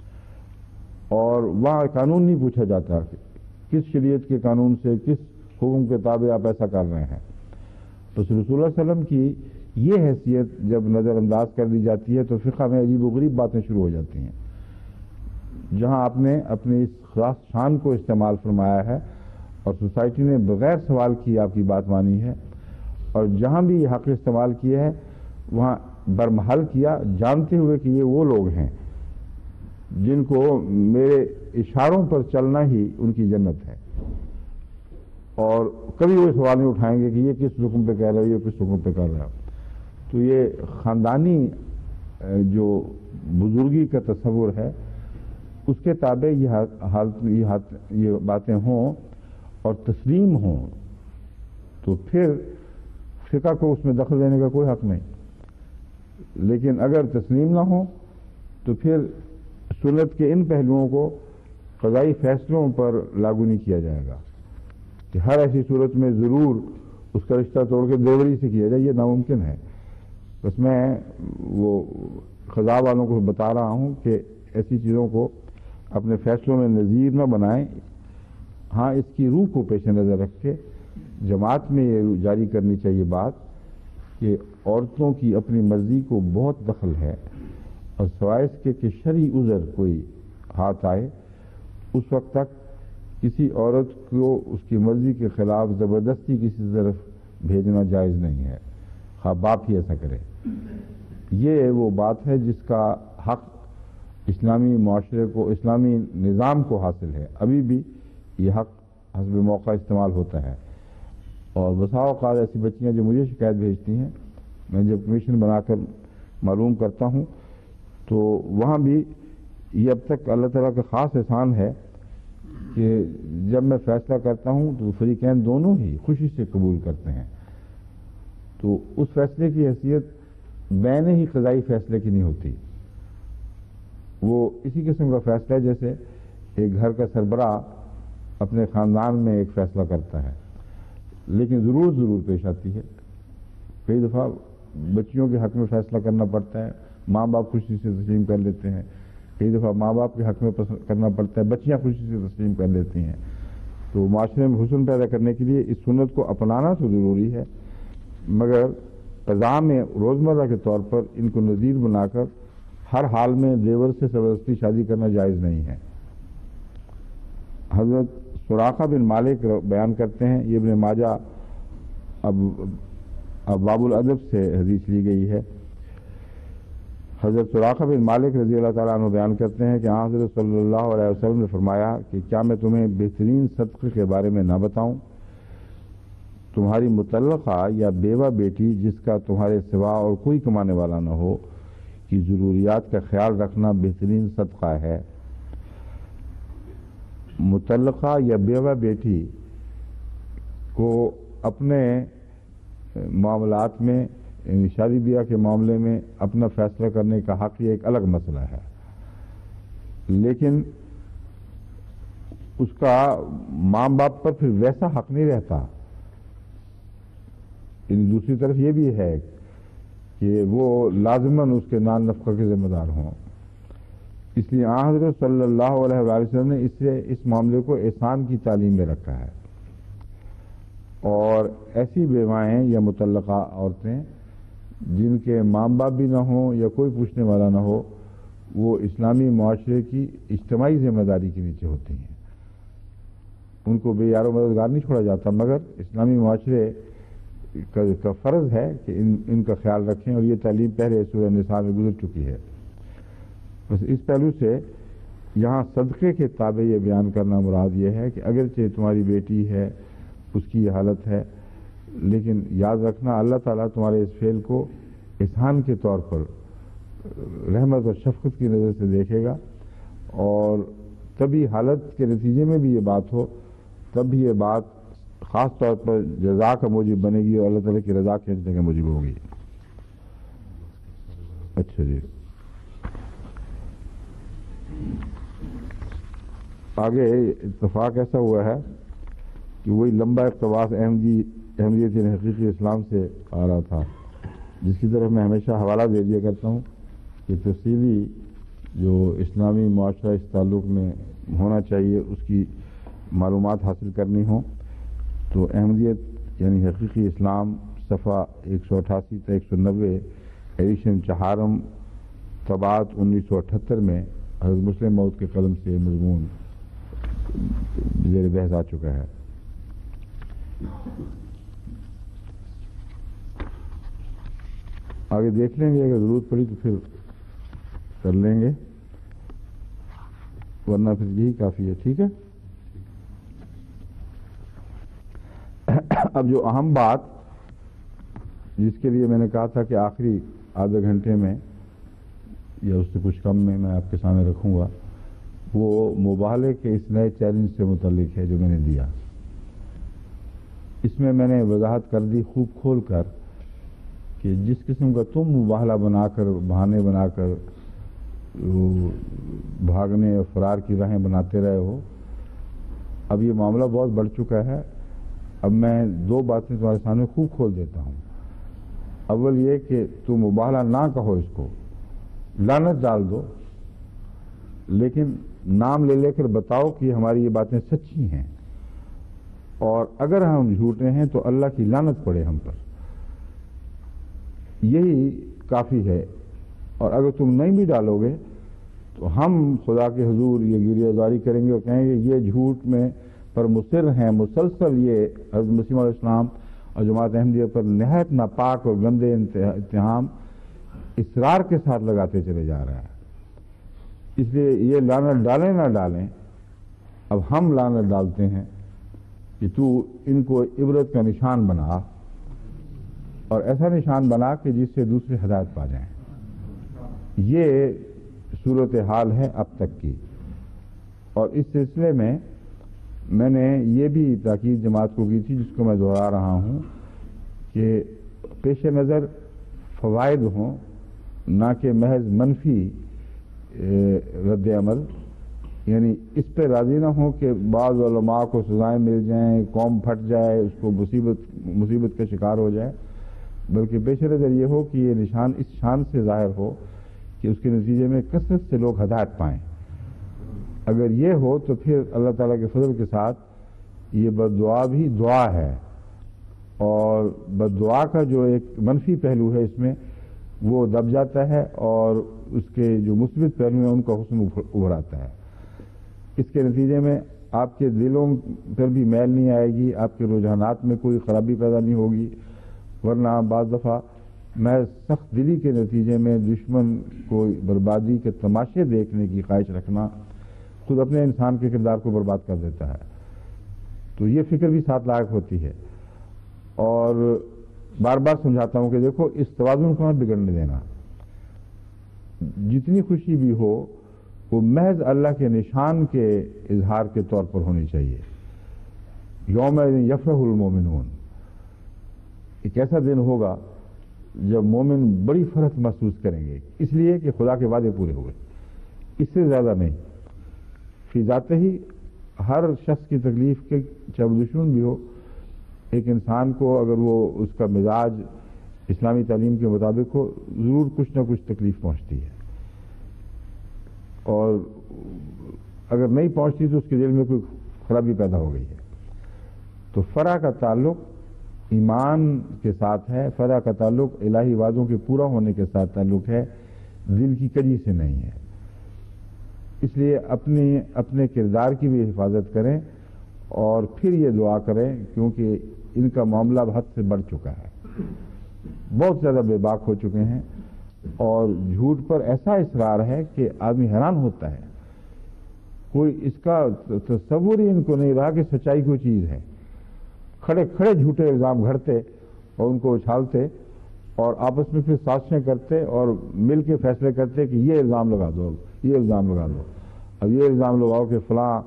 اور وہاں قانون نہیں پوچھا جاتا کہ کس شریعت کے قانون سے، کس حکم کے تابع آپ ایسا کر رہے ہیں. تو رسول اللہ صلی اللہ علیہ وسلم کی یہ حیثیت جب نظر انداز کر دی جاتی ہے تو فقہ میں عجیب و غریب باتیں شروع ہو جاتی ہیں. جہاں آپ نے اپنی اس خاص شان کو استعمال فرمایا ہے اور سوسائٹی نے بغیر سوال کیے آپ کی بات مانی ہے، اور جہاں بھی یہ حق استعمال کیا ہے وہاں برمحل کیا، جانتے ہوئے کہ یہ وہ لوگ ہیں جن کو میرے اشاروں پر چلنا ہی ان کی جنت ہے، اور کبھی وہ سوال نہیں اٹھائیں گے کہ یہ کس حکم پہ کہہ رہے ہو، یہ کس حکم پہ کر رہا ہے. تو یہ خاندانی جو بزرگی کا تصور ہے اس کے تابع یہ باتیں ہوں اور تسلیم ہوں تو پھر فقہ کو اس میں دخل دینے کا کوئی حق نہیں. لیکن اگر تسلیم نہ ہو تو پھر سنت کے ان پہلوؤں کو قضائی فیصلوں پر لاگو نہیں کیا جائے گا کہ ہر ایسی صورت میں ضرور اس کا رشتہ توڑ کے دیوری سے کیا جائے، یہ ناممکن ہے. بس میں وہ قضاء والوں کو بتا رہا ہوں کہ ایسی چیزوں کو اپنے فیصلوں میں نظیر نہ بنائیں. ہاں اس کی روح کو پیش نظر رکھ کے جماعت میں یہ جاری کرنی چاہیے بات کہ عورتوں کی اپنی مرضی کو بہت دخل ہے، اور سوائے اس کے کہ شرعی عذر کوئی ہاتھ آئے اس وقت تک کسی عورت کو اس کی مرضی کے خلاف زبردستی کسی طرف بھیجنا جائز نہیں ہے، خواہ باپ ہی ایسا کرے. یہ وہ بات ہے جس کا حق اسلامی معاشرے کو، اسلامی نظام کو حاصل ہے. ابھی بھی یہ حق حسب موقع استعمال ہوتا ہے، اور بسا اوقات ایسی بچیاں جو مجھے شکایت بھیجتی ہیں، میں جب کمیشن بنا کر معلوم کرتا ہوں تو وہاں بھی یہ اب تک اللہ تعالیٰ کا خاص احسان ہے کہ جب میں فیصلہ کرتا ہوں تو فریقین دونوں ہی خوشی سے قبول کرتے ہیں. تو اس فیصلے کی حیثیت بین ہی قضائی فیصلے کی نہیں ہوتی، وہ اسی قسم کا فیصلہ ہے جیسے ایک گھر کا سربراہ اپنے خاندان میں ایک فیصلہ کرتا ہے، لیکن ضرور پیش آتی ہے۔ کئی دفعہ بچیوں کے حق میں فیصلہ کرنا پڑتا ہے، ماں باپ خوشی سے تسلیم کر لیتے ہیں۔ کئی دفعہ ماں باپ کے حق میں کرنا پڑتا ہے، بچیاں خوشی سے تسلیم کر لیتی ہیں۔ تو معاشرے میں حسن پیدا کرنے کے لیے اس سنت کو اپنانا تو ضروری ہے، مگر قضاء میں روزمرہ کے طور پر ان کو نظیر بنا کر ہر حال میں دیور سے زبردستی شادی کرنا جائز نہیں ہے۔ حضرت سراقہ بن مالک بیان کرتے ہیں، یہ ابن ماجہ ابواب الادب سے حدیث لی گئی ہے۔ حضرت سراقہ بن مالک رضی اللہ تعالیٰ عنہ بیان کرتے ہیں کہ حضرت صلی اللہ علیہ وسلم نے فرمایا کہ کیا میں تمہیں بہترین صدقے کے بارے میں نہ بتاؤں؟ تمہاری مطلقہ یا بیوہ بیٹی جس کا تمہارے سوا اور کوئی کمانے والا نہ ہو کی ضروریات کا خیال رکھنا بہترین صدقہ ہے۔ مطلقہ یا بیوہ بیٹی کو اپنے معاملات میں، یعنی شادی بیاہ کے معاملے میں اپنا فیصلہ کرنے کا حق یہ ایک الگ مسئلہ ہے، لیکن اس کا ماں باپ پر پھر ویسا حق نہیں رہتا۔ دوسری طرف یہ بھی ہے کہ وہ لازماً اس کے نان نفقہ کے ذمہ دار ہوں۔ اس لیے حضرت صلی اللہ علیہ وسلم نے اس معاملے کو احسان کی تعلیم میں رکھا ہے، اور ایسی بیوائیں یا مطلقہ عورتیں جن کے ماں باپ بھی نہ ہوں یا کوئی پوچھنے والا نہ ہو، وہ اسلامی معاشرے کی اجتماعی ذمہ داری کے نیچے ہوتی ہیں۔ ان کو بے یار و مددگار نہیں چھوڑا جاتا، مگر اسلامی معاشرے کا فرض ہے کہ ان کا خیال رکھیں، اور یہ تعلیم پہلے سورہ نساء میں گزر چکی ہے۔ بس اس پہلو سے یہاں صدقے کے تابع یہ بیان کرنا مراد یہ ہے کہ اگرچہ تمہاری بیٹی ہے، اس کی یہ حالت ہے، لیکن یاد رکھنا اللہ تعالیٰ تمہارے اس فعل کو احسان کے طور پر رحمت اور شفقت کی نظر سے دیکھے گا، اور تبھی حالت کے نتیجے میں بھی یہ بات ہو، تب بھی یہ بات خاص طور پر جزا کا موجب بنے گی اور اللہ تعالیٰ کی رضا کھینچنے کا موجب ہوگی۔ اچھا جی، آگے اتفاق ایسا ہوا ہے کہ وہی لمبا اقتباس احمدیت حقیقی اسلام سے آ رہا تھا، جس کی طرف میں ہمیشہ حوالہ دے دیا کرتا ہوں کہ تفصیلی جو اسلامی معاشرہ اس تعلق میں ہونا چاہیے اس کی معلومات حاصل کرنی ہوں تو احمدیت یعنی حقیقی اسلام صفحہ 188 تا 190 ایڈیشن چہارم طباعت 1978 میں حضرت مسلم موعود کے قلم سے مضمون زیر بحث آ چکا ہے۔ آگے دیکھ لیں گے، اگر ضرورت پڑی تو پھر کر لیں گے، ورنہ پھر یہی کافی ہے۔ ٹھیک ہے، اب جو اہم بات جس کے لیے میں نے کہا تھا کہ آخری آدھے گھنٹے میں یا اس سے کچھ کم میں آپ کے سامنے رکھوں گا، وہ مباہلے کے اس نئے چیلنج سے متعلق ہے جو میں نے دیا۔ اس میں نے وضاحت کر دی خوب کھول کر کہ جس قسم کا تم مباہلہ بنا کر، بہانے بنا کر بھاگنے اور فرار کی راہیں بناتے رہے ہو، اب یہ معاملہ بہت بڑھ چکا ہے۔ اب میں دو باتیں تمہارے سامنے خوب کھول دیتا ہوں۔ اول یہ کہ تم مباہلہ نہ کہو، اس کو لعنت ڈال دو، لیکن نام لے کر بتاؤ کہ ہماری یہ باتیں سچی ہیں، اور اگر ہم جھوٹے ہیں تو اللہ کی لعنت پڑے ہم پر، یہی کافی ہے۔ اور اگر تم نہیں بھی ڈالو گے تو ہم خدا کے حضور یہ گریہ زاری کریں گے اور کہیں گے یہ جھوٹ میں پر مصر ہیں، مسلسل یہ حضرت مسیح علیہ السلام اور جماعت احمدیہ پر نہایت ناپاک اور گندے اتہام اصرار کے ساتھ لگاتے چلے جا رہا ہے۔ اس لیے یہ لعنت ڈالیں نہ ڈالیں، اب ہم لعنت ڈالتے ہیں کہ تو ان کو عبرت کا نشان بنا، اور ایسا نشان بنا کہ جس سے دوسرے ہدایت پا جائیں۔ یہ صورتحال ہے اب تک کی، اور اس سلسلے میں نے یہ بھی تاکید جماعت کو کی تھی، جس کو میں دہرا رہا ہوں کہ پیش نظر فوائد ہوں، نہ کہ محض منفی رد عمل، یعنی اس پہ راضی نہ ہوں کہ بعض علماء کو سزائیں مل جائیں، قوم پھٹ جائے، اس کو مصیبت کا شکار ہو جائے، بلکہ پیش نظر یہ ہو کہ یہ نشان اس شان سے ظاہر ہو کہ اس کے نتیجے میں کثرت سے لوگ ہدایت پائیں۔ اگر یہ ہو تو پھر اللہ تعالیٰ کے فضل کے ساتھ یہ بد دعا بھی دعا ہے، اور بد دعا کا جو ایک منفی پہلو ہے اس میں وہ دب جاتا ہے، اور اس کے جو مثبت پہلو ہیں ان کا حسن ابھر آتا ہے۔ اس کے نتیجے میں آپ کے دلوں پر بھی میل نہیں آئے گی، آپ کے رجحانات میں کوئی خرابی پیدا نہیں ہوگی، ورنہ بعض دفعہ محض سخت دلی کے نتیجے میں دشمن کو بربادی کے تماشے دیکھنے کی خواہش رکھنا خود اپنے انسان کے کردار کو برباد کر دیتا ہے۔ تو یہ فکر بھی ساتھ لائق ہوتی ہے، اور بار بار سمجھاتا ہوں کہ دیکھو اس توازن کو مت بگڑنے دینا، جتنی خوشی بھی ہو وہ محض اللہ کے نشان کے اظہار کے طور پر ہونی چاہیے۔ یوم یفرح المومنون، ایک ایسا دن ہوگا جب مومن بڑی فرحت محسوس کریں گے، اس لیے کہ خدا کے وعدے پورے ہوئے، اس سے زیادہ نہیں۔ فی ذات ہی ہر شخص کی تکلیف کے چاہے دشمن بھی ہو، ایک انسان کو اگر وہ اس کا مزاج اسلامی تعلیم کے مطابق ہو، ضرور کچھ نہ کچھ تکلیف پہنچتی ہے، اور اگر نہیں پہنچتی تو اس کے دل میں کوئی خرابی پیدا ہو گئی ہے۔ تو فرح کا تعلق ایمان کے ساتھ ہے، فرح کا تعلق الہی وعدوں کے پورا ہونے کے ساتھ تعلق ہے، دل کی کجی سے نہیں ہے۔ اس لیے اپنے کردار کی بھی حفاظت کریں، اور پھر یہ دعا کریں، کیونکہ ان کا معاملہ اب حد سے بڑھ چکا ہے، بہت زیادہ بے باک ہو چکے ہیں، اور جھوٹ پر ایسا اصرار ہے کہ آدمی حیران ہوتا ہے، کوئی اس کا تصور ہی ان کو نہیں رہا کہ سچائی کوئی چیز ہے۔ کھڑے کھڑے جھوٹے الزام گھڑتے اور ان کو اچھالتے، اور آپس میں پھر سازشیں کرتے اور مل کے فیصلے کرتے کہ یہ الزام لگا دو، یہ الزام لگا دو، اب یہ الزام لگاؤ کہ فلاں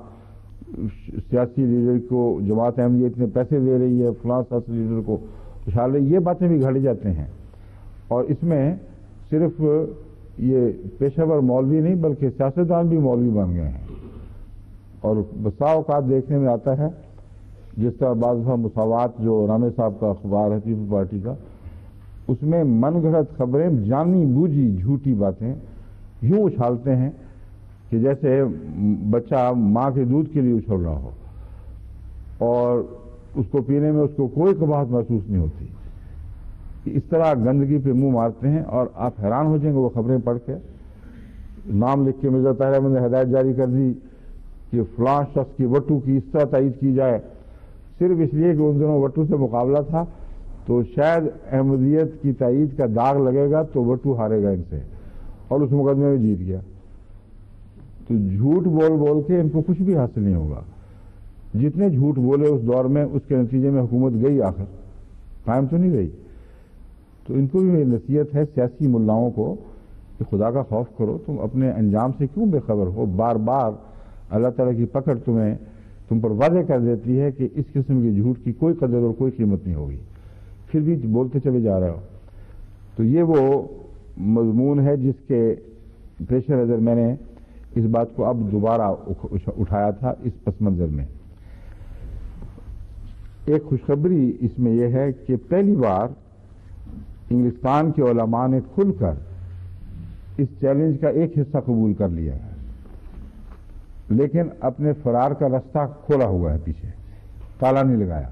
سیاسی لیڈر کو جماعت احمدیہ اتنے پیسے دے رہی ہے، فلاں سیاسی لیڈر کو اچھال رہی، یہ باتیں بھی گھڑی جاتے ہیں۔ اور اس میں صرف یہ پیشہ ور مولوی نہیں بلکہ سیاستدان بھی مولوی بن گئے ہیں، اور بسا اوقات دیکھنے میں آتا ہے جس طرح بعض دفعہ مساوات جو رامے صاحب کا اخبار ہے پیپل پارٹی کا، اس میں من گھڑت خبریں، جانی بوجھی جھوٹی باتیں یوں اچھالتے ہیں کہ جیسے بچہ ماں کے دودھ کے لیے اچھل رہا ہو، اور اس کو پینے میں اس کو کوئی قباحت محسوس نہیں ہوتی۔ اس طرح گندگی پہ منہ مارتے ہیں، اور آپ حیران ہو جائیں گے وہ خبریں پڑھ کے۔ نام لکھ کے مرزا طاہر احمد نے ہدایت جاری کر دی کہ فلاں شخص کی وٹو کی اس طرح تائید کی جائے، صرف اس لیے کہ ان دنوں وٹو سے مقابلہ تھا، تو شاید احمدیت کی تائید کا داغ لگے گا تو وٹو ہارے گا ان سے، اور اس مقدمے میں جیت گیا۔ تو جھوٹ بول بول کے ان کو کچھ بھی حاصل نہیں ہوگا۔ جتنے جھوٹ بولے اس دور میں، اس کے نتیجے میں حکومت گئی، آخر قائم تو نہیں رہی۔ تو ان کو بھی میری نصیحت ہے سیاسی ملاؤں کو کہ خدا کا خوف کرو، تم اپنے انجام سے کیوں بے خبر ہو؟ بار بار اللہ تعالیٰ کی پکڑ تم پر واضح کر دیتی ہے کہ اس قسم کے جھوٹ کی کوئی قدر اور کوئی قیمت نہیں ہوگی، پھر بھی بولتے چلے جا رہے ہو۔ تو یہ وہ مضمون ہے جس کے پیش نظر میں نے اس بات کو اب دوبارہ اٹھایا تھا اس پس منظر میں۔ ایک خوشخبری اس میں یہ ہے کہ پہلی بار انگلستان کے علماء نے کھل کر اس چیلنج کا ایک حصہ قبول کر لیا ہے، لیکن اپنے فرار کا راستہ کھولا ہوا ہے، پیچھے تالا نہیں لگایا۔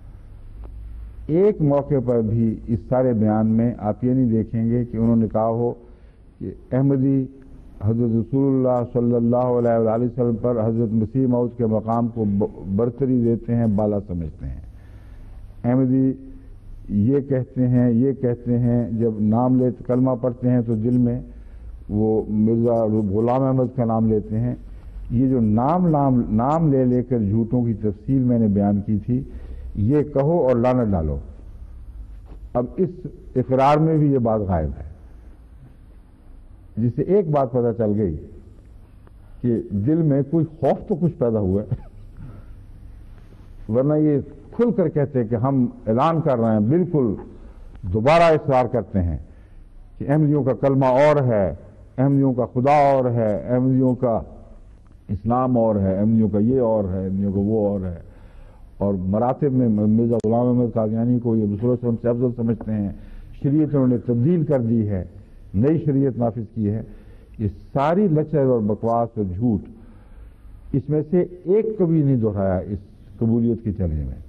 ایک موقع پر بھی اس سارے بیان میں آپ یہ نہیں دیکھیں گے کہ انہوں نے کہا ہو کہ احمدی حضرت رسول اللہ صلی اللہ علیہ وآلہ وسلم پر حضرت مسیح موعود کے مقام کو برتری دیتے ہیں، بالا سمجھتے ہیں۔ احمدی یہ کہتے ہیں جب نام لیتے کلمہ پڑھتے ہیں تو دل میں وہ مرزا غلام احمد کا نام لیتے ہیں۔ یہ جو نام لے کر جھوٹوں کی تفصیل میں نے بیان کی تھی، یہ کہو اور لعنت ڈالو۔ اب اس اقرار میں بھی یہ بات غائب ہے، جس سے ایک بات پتہ چل گئی کہ دل میں کوئی خوف تو کچھ پیدا ہوا ہے، ورنہ یہ کھل کر کہتے کہ ہم اعلان کر رہے ہیں، بالکل دوبارہ اصرار کرتے ہیں کہ احمدیوں کا کلمہ اور ہے، احمدیوں کا خدا اور ہے، احمدیوں کا اسلام اور ہے، احمدیوں کا یہ اور ہے، احمدیوں کا وہ اور ہے، اور مراتب میں مرزا غلام احمد قادیانی کو یہ رسول اللہ صلی اللہ علیہ وسلم سے افضل سمجھتے ہیں، شریعت انہوں نے تبدیل کر دی ہے، نئی شریعت نافذ کی ہے. یہ ساری لچر اور بکواس اور جھوٹ، اس میں سے ایک کبھی نہیں دہرایا اس قبولیت کے چیلنج میں،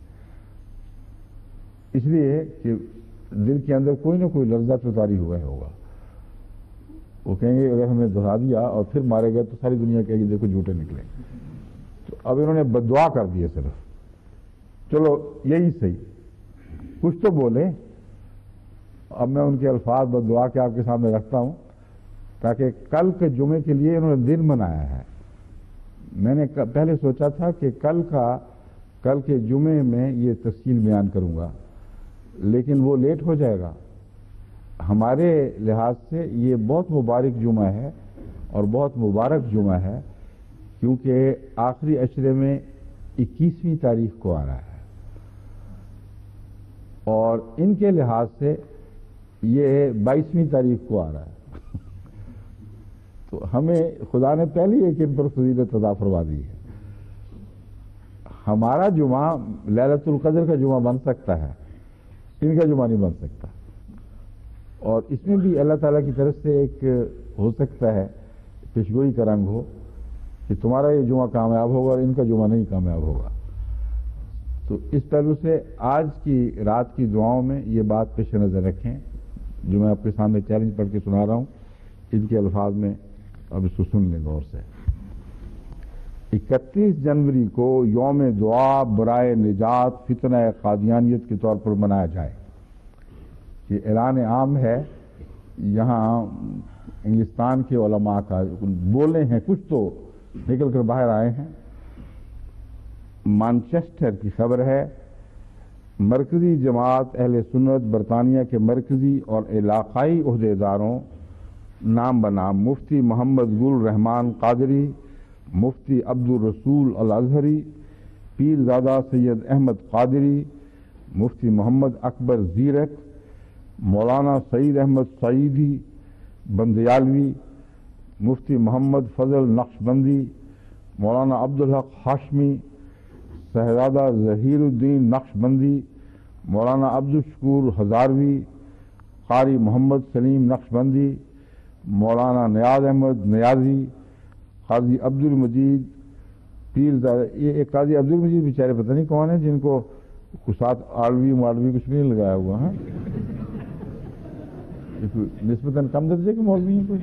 اس لیے کہ دل کے اندر کوئی نہ کوئی لرزہ تو طاری ہوا ہی ہوگا. وہ کہیں گے اگر ہم نے دہرا دیا اور پھر مارے گئے تو ساری دنیا کہے گی دیکھو جھوٹے نکلے. تو اب انہوں نے بددعا کر دی ہے صرف. چلو یہی صحیح، کچھ تو بولے. اب میں ان کے الفاظ بددعا کے آپ کے سامنے رکھتا ہوں تاکہ کل کے جمعے کے لیے انہوں نے دن بنایا ہے. میں نے پہلے سوچا تھا کہ کل کے جمعے میں یہ تفصیل بیان کروں گا، لیکن وہ لیٹ ہو جائے گا. ہمارے لحاظ سے یہ بہت مبارک جمعہ ہے اور بہت مبارک جمعہ ہے، کیونکہ آخری عشرے میں 21ویں تاریخ کو آ رہا ہے، اور ان کے لحاظ سے یہ 22ویں تاریخ کو آ رہا ہے. تو ہمیں خدا نے پہلے ایک ان پر فضیلت عطا فرما دی ہے. ہمارا جمعہ لیلۃ القدر کا جمعہ بن سکتا ہے، ان کا جمعہ نہیں بن سکتا. اور اس میں بھی اللہ تعالیٰ کی طرف سے ایک ہو سکتا ہے پیشگوئی کا رنگ ہو کہ تمہارا یہ جمعہ کامیاب ہوگا اور ان کا جمعہ نہیں کامیاب ہوگا. تو اس پہلو سے آج کی رات کی دعاؤں میں یہ بات پیش نظر رکھیں جو میں آپ کے سامنے چیلنج پڑھ کے سنا رہا ہوں. ان کے الفاظ میں اب اس کو سن لیں غور سے. 31 جنوری کو یوم دعا برائے نجات فتنہ قادیانیت کے طور پر منایا جائے. یہ اعلان عام ہے. یہاں انگلستان کے علماء کا بولے ہیں، کچھ تو نکل کر باہر آئے ہیں. مانچسٹر کی خبر ہے. مرکزی جماعت اہل سنت برطانیہ کے مرکزی اور علاقائی عہدیداروں نام بنام مفتی محمد گل رحمان قادری، مفتی عبد الرسول الازہری، پیرزادہ سید احمد قادری، مفتی محمد اکبر زیرک، مولانا سعید احمد سعیدی بندیالوی، مفتی محمد فضل نقشبندی، مولانا عبدالحق ہاشمی، شہزادہ ظہیر الدین نقشبندی، مولانا عبدالشکور ہزاروی، قاری محمد سلیم نقشبندی، مولانا نیاز احمد نیازی، قاضی عبد المجید پیرزادہ. یہ ایک قاضی عبد المجید بیچارے پتہ نہیں کون ہیں جن کو ساتھ آلوی مالوی کچھ نہیں لگایا ہوا ہے. نسبتاً کم درجے کے مولوی ہیں کوئی.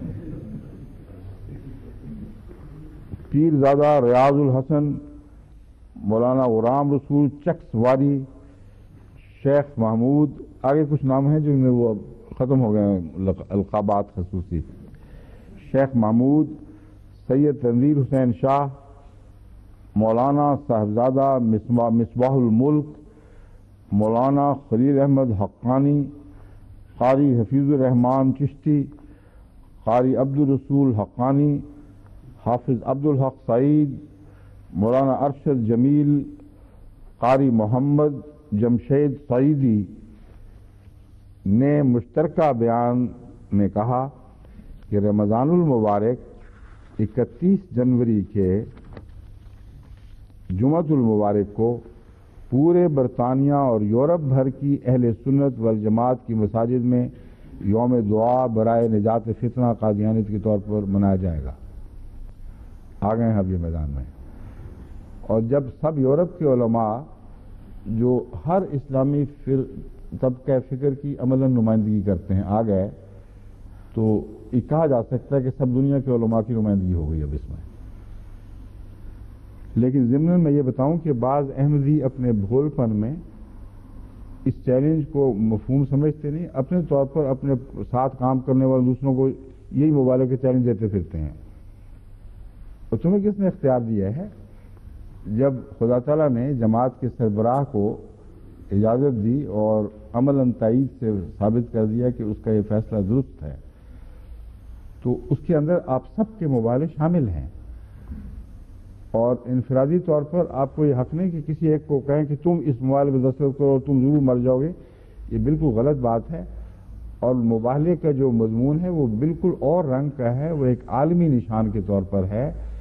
پیرزادہ ریاض الحسن، مولانا غلام رسول چکس واری، شیخ محمود، آگے کچھ نام ہیں جن میں وہ اب ختم ہو گئے ہیں القابات خصوصی. شیخ محمود، سید تنویر حسین شاہ، مولانا صاحبزادہ مصباح الملک، مولانا خلیل احمد حقانی، قاری حفیظ الرحمان چشتی، قاری عبد الرسول حقانی، حافظ عبدالحق سعید، مولانا ارشد جمیل، قاری محمد جمشید سعیدی نے مشترکہ بیان میں کہا کہ رمضان المبارک 31 جنوری کے جمعۃ المبارک کو پورے برطانیہ اور یورپ بھر کی اہل سنت والجماعت کی مساجد میں یوم دعا برائے نجات فتنہ قادیانیت کے طور پر منایا جائے گا. آ گئے ہیں اب یہ میدان میں. اور جب سب یورپ کے علماء جو ہر اسلامی طبقہ فکر کی عملاً نمائندگی کرتے ہیں آ گئے تو یہ کہا جا سکتا ہے کہ سب دنیا کے علماء کی نمائندگی ہو گئی اب اس میں. لیکن ضمن میں یہ بتاؤں کہ بعض احمدی اپنے بھول پن میں اس چیلنج کو مفہوم سمجھتے نہیں، اپنے طور پر اپنے ساتھ کام کرنے والے دوسروں کو یہی مبالغے کے چیلنج دیتے پھرتے ہیں. اور تمہیں کس نے اختیار دیا ہے؟ جب خدا تعالیٰ نے جماعت کے سربراہ کو اجازت دی اور عملاً تائید سے ثابت کر دیا کہ اس کا یہ فیصلہ درست ہے، تو اس کے اندر آپ سب کے مبالغے شامل ہیں. اور انفرادی طور پر آپ کو یہ حق نہیں کہ کسی ایک کو کہیں کہ تم اس موبائل پہ دستخط کرو اور تم ضرور مر جاؤ گے. یہ بالکل غلط بات ہے. اور مباہلے کا جو مضمون ہے وہ بالکل اور رنگ کا ہے. وہ ایک عالمی نشان کے طور پر ہے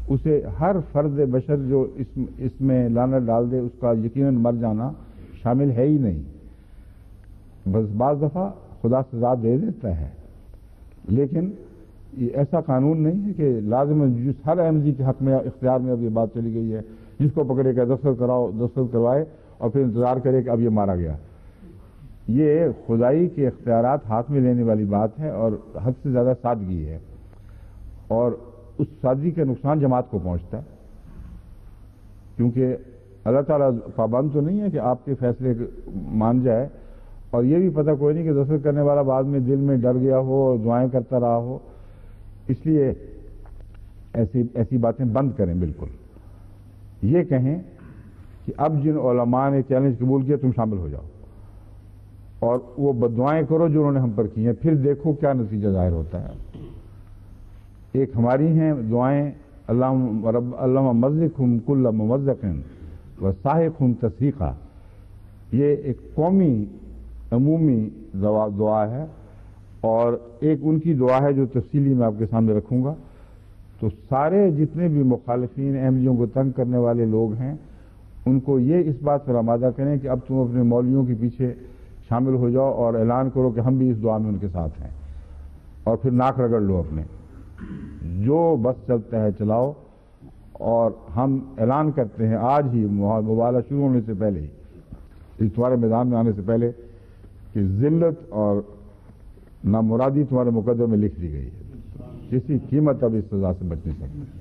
اسے ہر فرد بشر جو اس میں لعنت ڈال دے اس کا یقیناً مر جانا شامل ہے ہی نہیں. بس بعض دفعہ خدا سزا دے دیتا ہے، لیکن یہ ایسا قانون نہیں ہے کہ لازم جس ہر احمدی کے حق میں اختیار میں اب یہ بات چلی گئی ہے جس کو پکڑے کہ دستخط کراؤ، دستخط کروائے اور پھر انتظار کرے کہ اب یہ مارا گیا. یہ خدائی کے اختیارات ہاتھ میں لینے والی بات ہے اور حد سے زیادہ سادگی ہے، اور اس سادگی کا نقصان جماعت کو پہنچتا ہے، کیونکہ اللہ تعالیٰ پابند تو نہیں ہے کہ آپ کے فیصلے مان جائے، اور یہ بھی پتہ کوئی نہیں کہ دستخط کرنے والا بعد میں دل میں ڈر گیا ہو اور دعائیں کرتا رہا ہو. اس لیے ایسی باتیں بند کریں. بالکل یہ کہیں کہ اب جن علماء نے چیلنج قبول کیا تم شامل ہو جاؤ اور وہ بددعائیں کرو جو انہوں نے ہم پر کی ہیں، پھر دیکھو کیا نتیجہ ظاہر ہوتا ہے. ایک ہماری ہیں دعائیں، اللہم مزقہم کل ممزق وساحقہم تسحیقا، یہ ایک قومی عمومی دعا ہے، اور ایک ان کی دعا ہے جو تفصیلی میں آپ کے سامنے رکھوں گا. تو سارے جتنے بھی مخالفین احمدیوں کو تنگ کرنے والے لوگ ہیں ان کو یہ اس بات پر آمادہ کریں کہ اب تم اپنے مولویوں کے پیچھے شامل ہو جاؤ اور اعلان کرو کہ ہم بھی اس دعا میں ان کے ساتھ ہیں، اور پھر ناک رگڑ لو اپنے، جو بس چلتا ہے چلاؤ. اور ہم اعلان کرتے ہیں آج ہی مباحثہ شروع ہونے سے پہلے ہی، تمہارے میدان میں آنے سے پہلے، کہ ذلت اور نامرادی تمہارے مقدمے میں لکھ دی گئی ہے، کسی قیمت اب اس سزا سے بچ نہیں سکتے.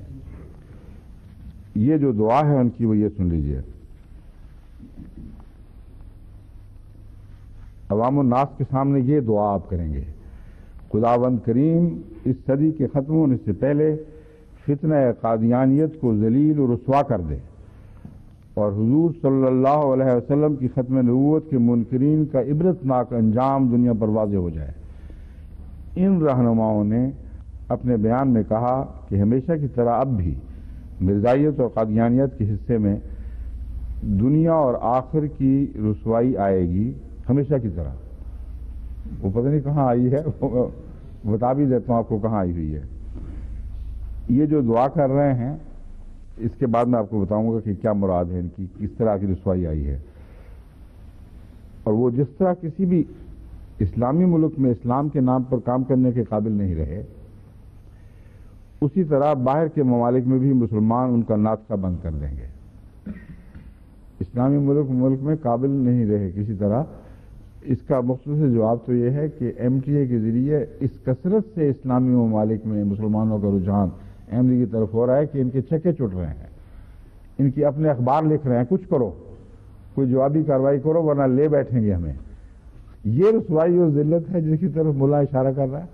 یہ جو دعا ہے ان کی وہ یہ سن لیجئے. عوام الناس کے سامنے یہ دعا آپ کریں گے: خداوند کریم اس صدی کے ختم ہونے سے پہلے فتنہ قادیانیت کو ذلیل و رسوا کر دے، اور حضور صلی اللہ علیہ وسلم کی ختم نبوت کے منکرین کا عبرتناک انجام دنیا پر واضح ہو جائے. ان رہنماؤں نے اپنے بیان میں کہا کہ ہمیشہ کی طرح اب بھی مرزائیت اور قادیانیت کے حصے میں دنیا اور آخر کی رسوائی آئے گی، ہمیشہ کی طرح. وہ پتہ نہیں کہاں آئی ہے، بتا بھی دیتا ہوں آپ کو کہاں آئی ہوئی ہے. یہ جو دعا کر رہے ہیں اس کے بعد میں آپ کو بتاؤں گا کہ کیا مراد ہے ان کی، کس طرح کی رسوائی آئی ہے. اور وہ جس طرح کسی بھی اسلامی ملک میں اسلام کے نام پر کام کرنے کے قابل نہیں رہے، اسی طرح باہر کے ممالک میں بھی مسلمان ان کا ناطقہ بند کر دیں گے. اسلامی ملک میں قابل نہیں رہے کسی طرح. اس کا مختصر جواب تو یہ ہے کہ ایم ٹی اے کے ذریعے اس کثرت سے اسلامی ممالک میں مسلمانوں کا رجحان احمدی کی طرف ہو رہا ہے کہ ان کے چکے چٹ رہے ہیں، ان کی اپنے اخبار لکھ رہے ہیں کچھ کرو، کوئی جوابی کارروائی کرو ورنہ لے بیٹھیں گے ہمیں. یہ رسوائی اور ذلت ہے جس کی طرف ملا اشارہ کر رہا ہے.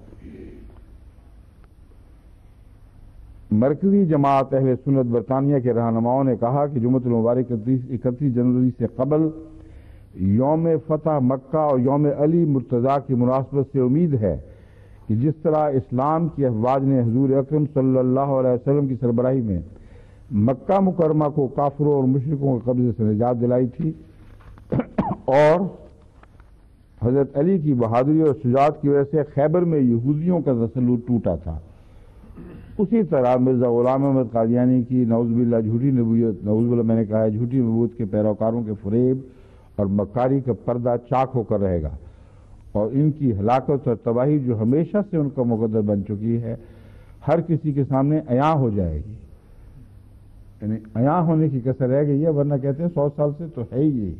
مرکزی جماعت اہل سنت برطانیہ کے رہنماؤں نے کہا کہ جمعۃ المبارک 31 جنوری سے قبل یوم فتح مکہ اور یوم علی مرتضیٰ کی مناسبت سے امید ہے کہ جس طرح اسلام کی افواج نے حضور اکرم صلی اللہ علیہ وسلم کی سربراہی میں مکہ مکرمہ کو کافروں اور مشرکوں کے قبضے سے نجات دلائی تھی، اور حضرت علی کی بہادری اور شجاعت کی وجہ سے خیبر میں یہودیوں کا تسلط ٹوٹا تھا، اسی طرح مرزا غلام احمد قادیانی کی نعوذ باللہ جھوٹی نبوت، نعوذ باللہ میں نے کہا ہے جھوٹی نبوت کے پیروکاروں کے فریب اور مکاری کا پردہ چاک ہو کر رہے گا، اور ان کی ہلاکت اور تباہی جو ہمیشہ سے ان کا مقدر بن چکی ہے ہر کسی کے سامنے عیاں ہو جائے گی. یعنی عیاں ہونے کی کسر رہ گئی ہے، ورنہ کہتے ہیں 100 سال سے تو ہے ہی یہی،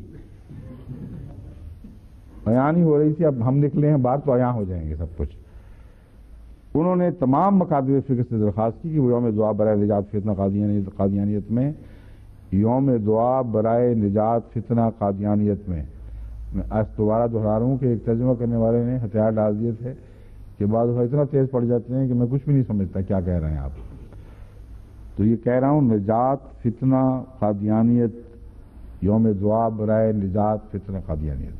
عیاں نہیں ہو رہی تھی، اب ہم نکلے ہیں باہر تو عیاں ہو جائیں گے سب کچھ. انہوں نے تمام مکاتب فکر سے درخواست کی کہ وہ یوم دعا برائے نجات فتنہ قادیانیت میں، یوم دعا برائے نجات فتنہ قادیانیت میں آج دوبارہ دہرا رہا ہوں کہ ایک ترجمہ کرنے والے نے ہتھیار ڈال دیے تھے کہ بعض دفعہ اتنا تیز پڑ جاتے ہیں کہ میں کچھ بھی نہیں سمجھتا کیا کہہ رہے ہیں آپ. تو یہ کہہ رہا ہوں نجات فتنہ قادیانیت، یوم دعا برائے نجات فتنہ قادیانیت.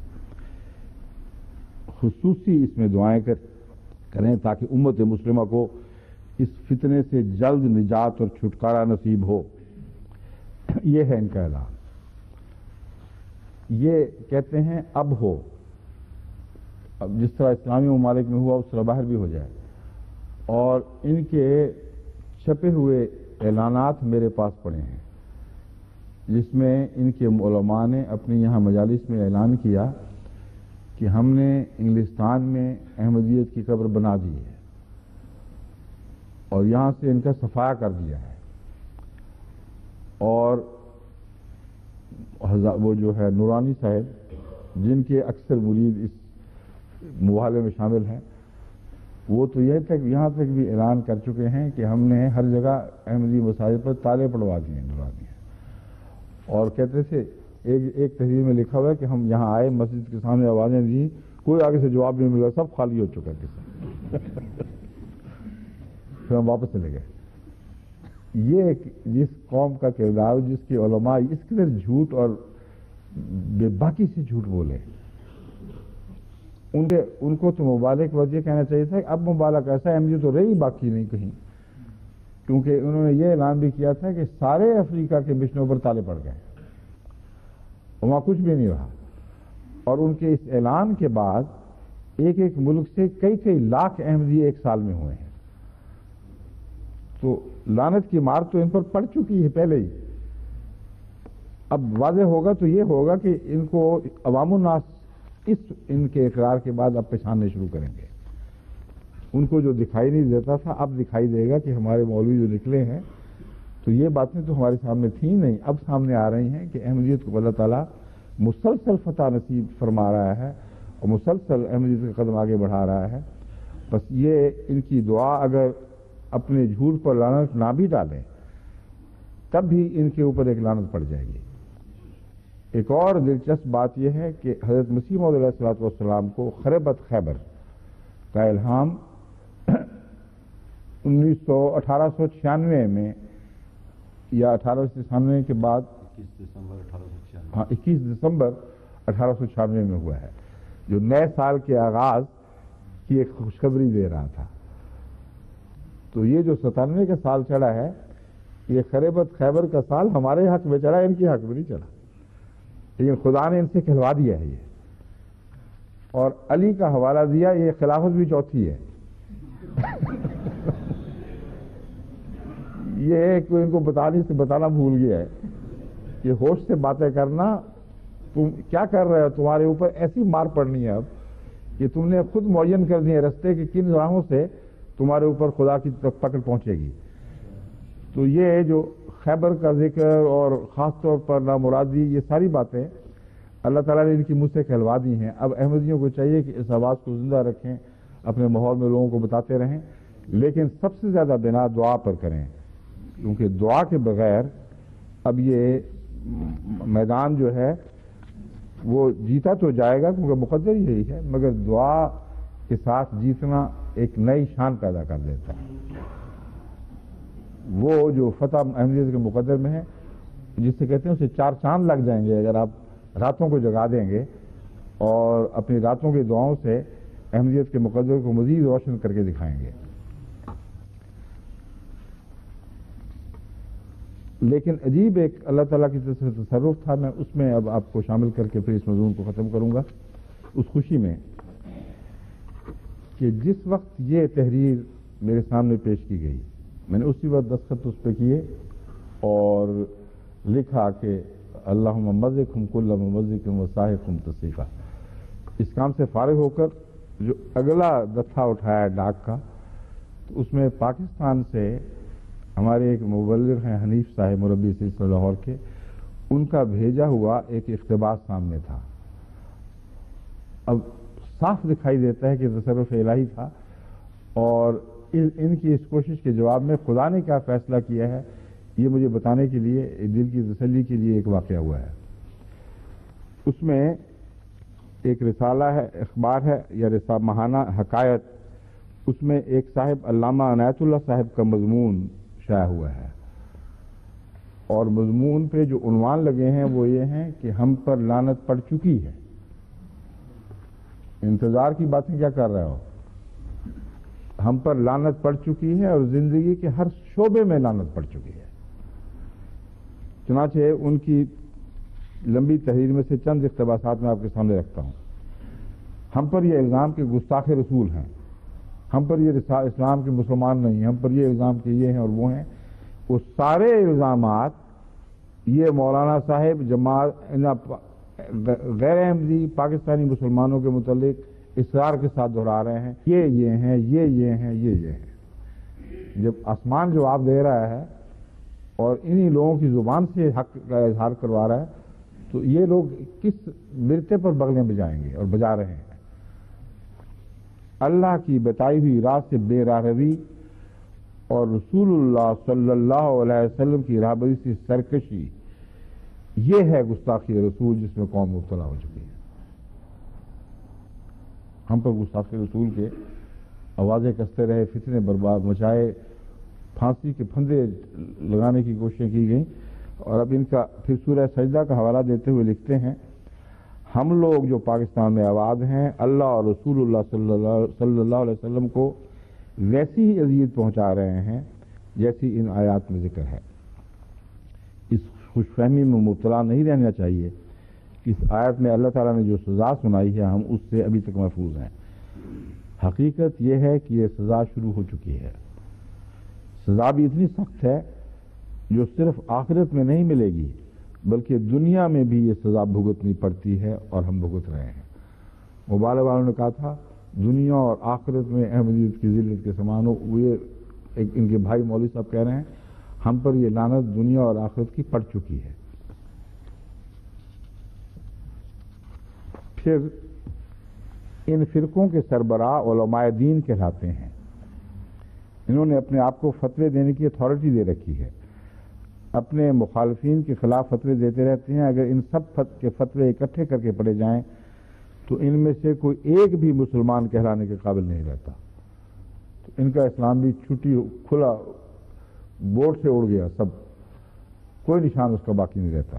خصوصی اس میں دعائیں کریں تاکہ امت مسلمہ کو اس فتنے سے جلد نجات اور چھٹکارا نصیب ہو. یہ ہے ان کا اعلان. یہ کہتے ہیں اب ہو، اب جس طرح اسلامی ممالک میں ہوا اس طرح باہر بھی ہو جائے. اور ان کے چھپے ہوئے اعلانات میرے پاس پڑے ہیں جس میں ان کے علماء نے اپنی یہاں مجالس میں اعلان کیا کہ ہم نے انگلستان میں احمدیت کی قبر بنا دی ہے اور یہاں سے ان کا صفایا کر دیا ہے، اور وہ جو ہے نورانی صاحب جن کے اکثر مرید اس مباحثے میں شامل ہیں، وہ تو یہاں تک بھی اعلان کر چکے ہیں کہ ہم نے ہر جگہ احمدی مساجد پر تالے پڑوا دیے ہیں نورانی، اور کہتے تھے ایک تحریر میں لکھا ہوا ہے کہ ہم یہاں آئے، مسجد کے سامنے آوازیں دی، کوئی آگے سے جواب نہیں ملا، سب خالی ہو چکا ہے پھر ہم واپس چلے گئے۔ یہ جس قوم کا کردار جس کے علماء اس قدر جھوٹ اور بے باکی سے جھوٹ بولے، ان کو تو مبالغ وجہ کہنا چاہیے تھا کہ اب مبالغ ایسا احمدیت تو رہی باقی نہیں کہیں، کیونکہ انہوں نے یہ اعلان بھی کیا تھا کہ سارے افریقہ کے مشنوں پر تالے پڑ گئے، وہاں کچھ بھی نہیں رہا، اور ان کے اس اعلان کے بعد ایک ایک ملک سے کئی لاکھ احمدی ایک سال میں ہوئے ہیں۔ تو لعنت کی مار تو ان پر پڑ چکی ہے پہلے ہی، اب واضح ہوگا تو یہ ہوگا کہ ان کو عوام الناس ان کے اقرار کے بعد اب پہچاننے شروع کریں گے۔ ان کو جو دکھائی نہیں دیتا تھا اب دکھائی دے گا کہ ہمارے مولوی جو نکلے ہیں تو یہ باتیں تو ہمارے سامنے تھیں نہیں، اب سامنے آ رہی ہیں کہ احمدیت کو اللہ تعالیٰ مسلسل فتح نصیب فرما رہا ہے اور مسلسل احمدیت کا قدم آگے بڑھا رہا ہے۔ بس یہ ان کی دعا اگر اپنے جھوٹ پر لعنت نہ بھی ڈالیں تب بھی ان کے اوپر ایک لعنت پڑ جائے گی۔ ایک اور دلچسپ بات یہ ہے کہ حضرت مسیح موعود علیہ الصلوۃ والسلام کو خربت خیبر کا الہام 1896 میں یا 1896 کے بعد 21 دسمبر 1896 میں ہوا ہے، جو نئے سال کے آغاز کی ایک خوشخبری دے رہا تھا۔ تو یہ جو 97 کا سال چڑھا ہے، یہ خربت خیبر کا سال ہمارے حق میں چڑھا، ان کے حق میں نہیں چڑھا، لیکن خدا نے ان سے کہلوا دیا ہے یہ، اور علی کا حوالہ دیا، یہ خلافت بھی چوتھی ہے یہ کوئی ان کو بتانا بھول گیا ہے کہ ہوش سے باتیں کرنا، تم کیا کر رہے ہو، تمہارے اوپر ایسی مار پڑنی ہے اب کہ تم نے خود معین کر دیے رستے کہ کن راہوں سے تمہارے اوپر خدا کی پکڑ پہنچے گی۔ تو یہ جو خیبر کا ذکر اور خاص طور پر نامرادی، یہ ساری باتیں اللہ تعالیٰ نے ان کی منہ سے کہلوا دی ہیں۔ اب احمدیوں کو چاہیے کہ اس آواز کو زندہ رکھیں، اپنے ماحول میں لوگوں کو بتاتے رہیں، لیکن سب سے زیادہ بنا دعا پر کریں، کیونکہ دعا کے بغیر اب یہ میدان جو ہے وہ جیتا تو جائے گا کیونکہ مقدر یہی ہے، مگر دعا کے ساتھ جیتنا ایک نئی شان پیدا کر دیتا ہے۔ وہ جو فتح احمدیت کے مقدر میں ہے، جس سے کہتے ہیں اسے 4 چاند لگ جائیں گے اگر آپ راتوں کو جگا دیں گے اور اپنی راتوں کی دعاؤں سے احمدیت کے مقدر کو مزید روشن کر کے دکھائیں گے۔ لیکن عجیب ایک اللہ تعالیٰ کی طرف سے تصرف تھا، میں اس میں اب آپ کو شامل کر کے پھر اس مضمون کو ختم کروں گا، اس خوشی میں کہ جس وقت یہ تحریر میرے سامنے پیش کی گئی، میں نے اسی وقت دستخط اس پہ کیے اور لکھا کہ اللہم ممزقہم کل ممزق وساحقہم تصدیقا۔ اس کام سے فارغ ہو کر جو اگلا دفعہ اٹھایا ڈاک کا، تو اس میں پاکستان سے ہمارے ایک مبلغ ہیں حنیف صاحب، مربی سلسلہ لاہور کے، ان کا بھیجا ہوا ایک اقتباس سامنے تھا۔ اب صاف دکھائی دیتا ہے کہ تصرف الہی تھا، اور ان کی اس کوشش کے جواب میں خدا نے کیا فیصلہ کیا ہے یہ مجھے بتانے کے لیے، دل کی تسلی کے لیے ایک واقعہ ہوا ہے۔ اس میں ایک رسالہ ہے، اخبار ہے یا ماہانہ حکایت، اس میں ایک صاحب علامہ عنایت اللہ صاحب کا مضمون شائع ہوا ہے، اور مضمون پہ جو عنوان لگے ہیں وہ یہ ہیں کہ ہم پر لعنت پڑ چکی ہے۔ انتظار کی باتیں کیا کر رہے ہو؟ ہم پر لعنت پڑ چکی ہے اور زندگی کے ہر شعبے میں لعنت پڑ چکی ہے۔ چنانچہ ان کی لمبی تحریر میں سے چند اقتباسات میں آپ کے سامنے رکھتا ہوں۔ ہم پر یہ الزام کہ گستاخ رسول ہیں، ہم پر یہ اسلام کے مسلمان نہیں ہیں، ہم پر یہ الزام کہ یہ ہیں اور وہ ہیں، وہ سارے الزامات یہ مولانا صاحب جماعت غیر احمدی پاکستانی مسلمانوں کے متعلق اصرار کے ساتھ دہرا رہے ہیں، یہ ہیں، یہ ہیں۔ جب آسمان جواب دے رہا ہے اور انہی لوگوں کی زبان سے حق کا اظہار کروا رہا ہے تو یہ لوگ کس مرتے پر بغلیں بجائیں گے، اور بجا رہے ہیں۔ اللہ کی بتائی ہوئی راہ سے بے راہ روی اور رسول اللہ صلی اللہ علیہ وسلم کی راہبری سے سرکشی، یہ ہے گستاخی رسول جس میں قوم مبتلا ہو چکی ہے۔ ہم پر گستاخی رسول کے آوازیں کستے رہے، فتنے برباد مچائے، پھانسی کے پھندے لگانے کی کوششیں کی گئیں، اور اب ان کا پھر سورہ سجدہ کا حوالہ دیتے ہوئے لکھتے ہیں، ہم لوگ جو پاکستان میں آباد ہیں اللہ اور رسول اللہ صلی اللہ علیہ وسلم کو ویسی ہی اذیت پہنچا رہے ہیں جیسی ان آیات میں ذکر ہے۔ اس خوش فہمی میں مبتلا نہیں رہنا چاہیے کہ اس آیت میں اللہ تعالیٰ نے جو سزا سنائی ہے ہم اس سے ابھی تک محفوظ ہیں۔ حقیقت یہ ہے کہ یہ سزا شروع ہو چکی ہے۔ سزا بھی اتنی سخت ہے جو صرف آخرت میں نہیں ملے گی بلکہ دنیا میں بھی یہ سزا بھگتنی پڑتی ہے، اور ہم بھگت رہے ہیں۔ مبالغہ والوں نے کہا تھا دنیا اور آخرت میں احمدیت کی ذلت کے سامان ہو، یہ ان کے بھائی مولوی صاحب کہہ رہے ہیں ہم پر یہ لعنت دنیا اور آخرت کی پڑ چکی ہے۔ پھر ان فرقوں کے سربراہ علماء دین کہلاتے ہیں۔ انہوں نے اپنے آپ کو فتوے دینے کی اتھارٹی دے رکھی ہے، اپنے مخالفین کے خلاف فتوے دیتے رہتے ہیں۔ اگر ان سب کے فتوے اکٹھے کر کے پڑھے جائیں تو ان میں سے کوئی ایک بھی مسلمان کہلانے کے قابل نہیں رہتا۔ تو ان کا اسلام بھی چھٹی کھلا بورڈ سے اڑ گیا، سب کوئی نشان اس کا باقی نہیں رہتا۔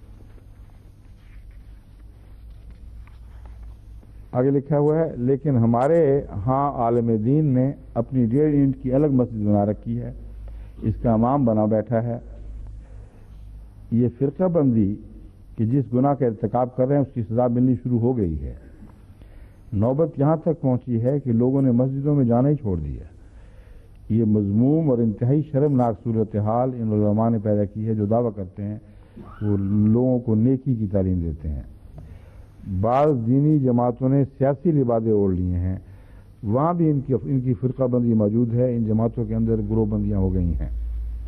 آگے لکھا ہوا ہے لیکن ہمارے ہاں عالم دین نے اپنی 1.5 اینٹ کی الگ مسجد بنا رکھی ہے، اس کا امام بنا بیٹھا ہے۔ یہ فرقہ بندی کہ جس گناہ کا ارتکاب کر رہے ہیں اس کی سزا ملنی شروع ہو گئی ہے۔ نوبت یہاں تک پہنچی ہے کہ لوگوں نے مسجدوں میں جانا ہی چھوڑ دیا۔ یہ مذموم اور انتہائی شرمناک صورتحال ان علماء نے پیدا کی ہے جو دعویٰ کرتے ہیں وہ لوگوں کو نیکی کی تعلیم دیتے ہیں۔ بعض دینی جماعتوں نے سیاسی لبادے اوڑھ لیے ہیں، وہاں بھی ان کی فرقہ بندی موجود ہے۔ ان جماعتوں کے اندر گروہ بندیاں ہو گئی ہیں۔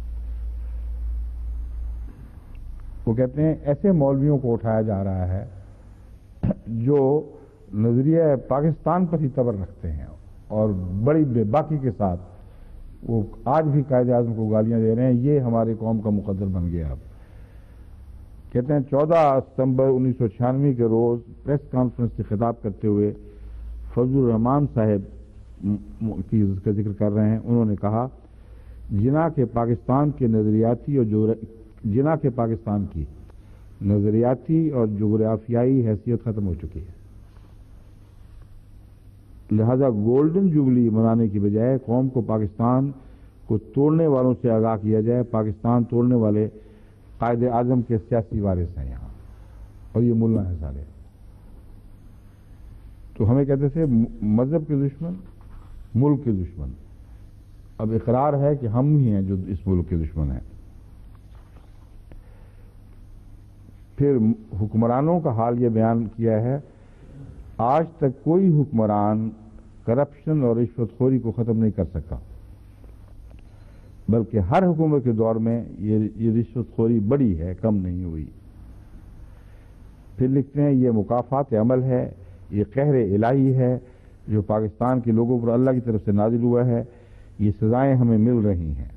وہ کہتے ہیں ایسے مولویوں کو اٹھایا جا رہا ہے جو نظریہ پاکستان پر ہی تبر رکھتے ہیں اور بڑی بے باکی کے ساتھ وہ آج بھی قائد اعظم کو گالیاں دے رہے ہیں۔ یہ ہماری قوم کا مقدر بن گیا۔ اب کہتے ہیں 14 ستمبر 1996 کے روز پریس کانفرنس سے خطاب کرتے ہوئے فضل الرحمان صاحب کی کا ذکر کر رہے ہیں، انہوں نے کہا جناح کے پاکستان کی نظریاتی اور جغرافیائی حیثیت ختم ہو چکی ہے، لہذا گولڈن جوبلی منانے کی بجائے قوم کو پاکستان کو توڑنے والوں سے آگاہ کیا جائے۔ پاکستان توڑنے والے قائد اعظم کے سیاسی وارث ہیں یہاں، اور یہ ملا ہیں سارے۔ تو ہمیں کہتے تھے مذہب کے دشمن، ملک کے دشمن، اب اقرار ہے کہ ہم ہی ہیں جو اس ملک کے دشمن ہیں۔ پھر حکمرانوں کا حال یہ بیان کیا ہے، آج تک کوئی حکمران کرپشن اور رشوت خوری کو ختم نہیں کر سکا، بلکہ ہر حکومت کے دور میں یہ رشوت خوری بڑی ہے، کم نہیں ہوئی۔ پھر لکھتے ہیں یہ مکافات عمل ہے، یہ قہر الہی ہے جو پاکستان کے لوگوں پر اللہ کی طرف سے نازل ہوا ہے، یہ سزائیں ہمیں مل رہی ہیں۔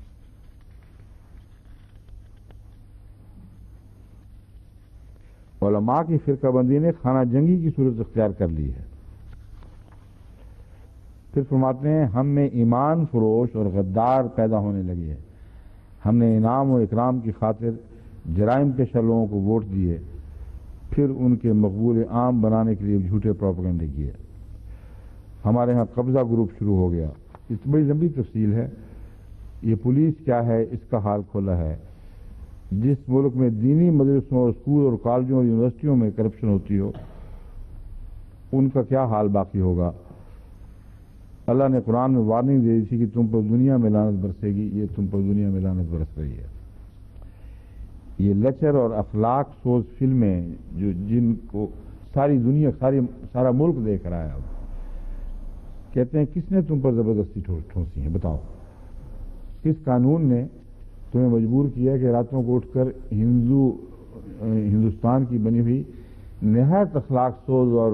علماء کی فرقہ بندی نے خانہ جنگی کی صورت اختیار کر لی ہے۔ پھر فرماتے ہیں ہم میں ایمان فروش اور غدار پیدا ہونے لگے ہیں، ہم نے انعام و اکرام کی خاطر جرائم پیشہ لوگوں کو ووٹ دیے، پھر ان کے مقبول عام بنانے کے لیے جھوٹے پروپیگنڈے کیے۔ ہمارے ہاں قبضہ گروپ شروع ہو گیا۔ اس بڑی لمبی تفصیل ہے۔ یہ پولیس کیا ہے اس کا حال کھولا ہے۔ جس ملک میں دینی مدرسوں اور اسکول اور کالجوں اور یونیورسٹیوں میں کرپشن ہوتی ہو ان کا کیا حال باقی ہوگا۔ اللہ نے قرآن میں وارننگ دے دی تھی کہ تم پر دنیا میں لعنت برسے گی، یہ تم پر دنیا میں لعنت برس رہی ہے۔ یہ لیکچر اور اخلاق سوز فلمیں جن کو ساری دنیا سارا ملک دیکھ رہا ہے، اب کہتے ہیں کس نے تم پر زبردستی ٹھونسی ہے؟ بتاؤ کس قانون نے تمہیں مجبور کیا کہ راتوں کو اٹھ کر ہندوستان کی بنی ہوئی نہایت اخلاق سوز اور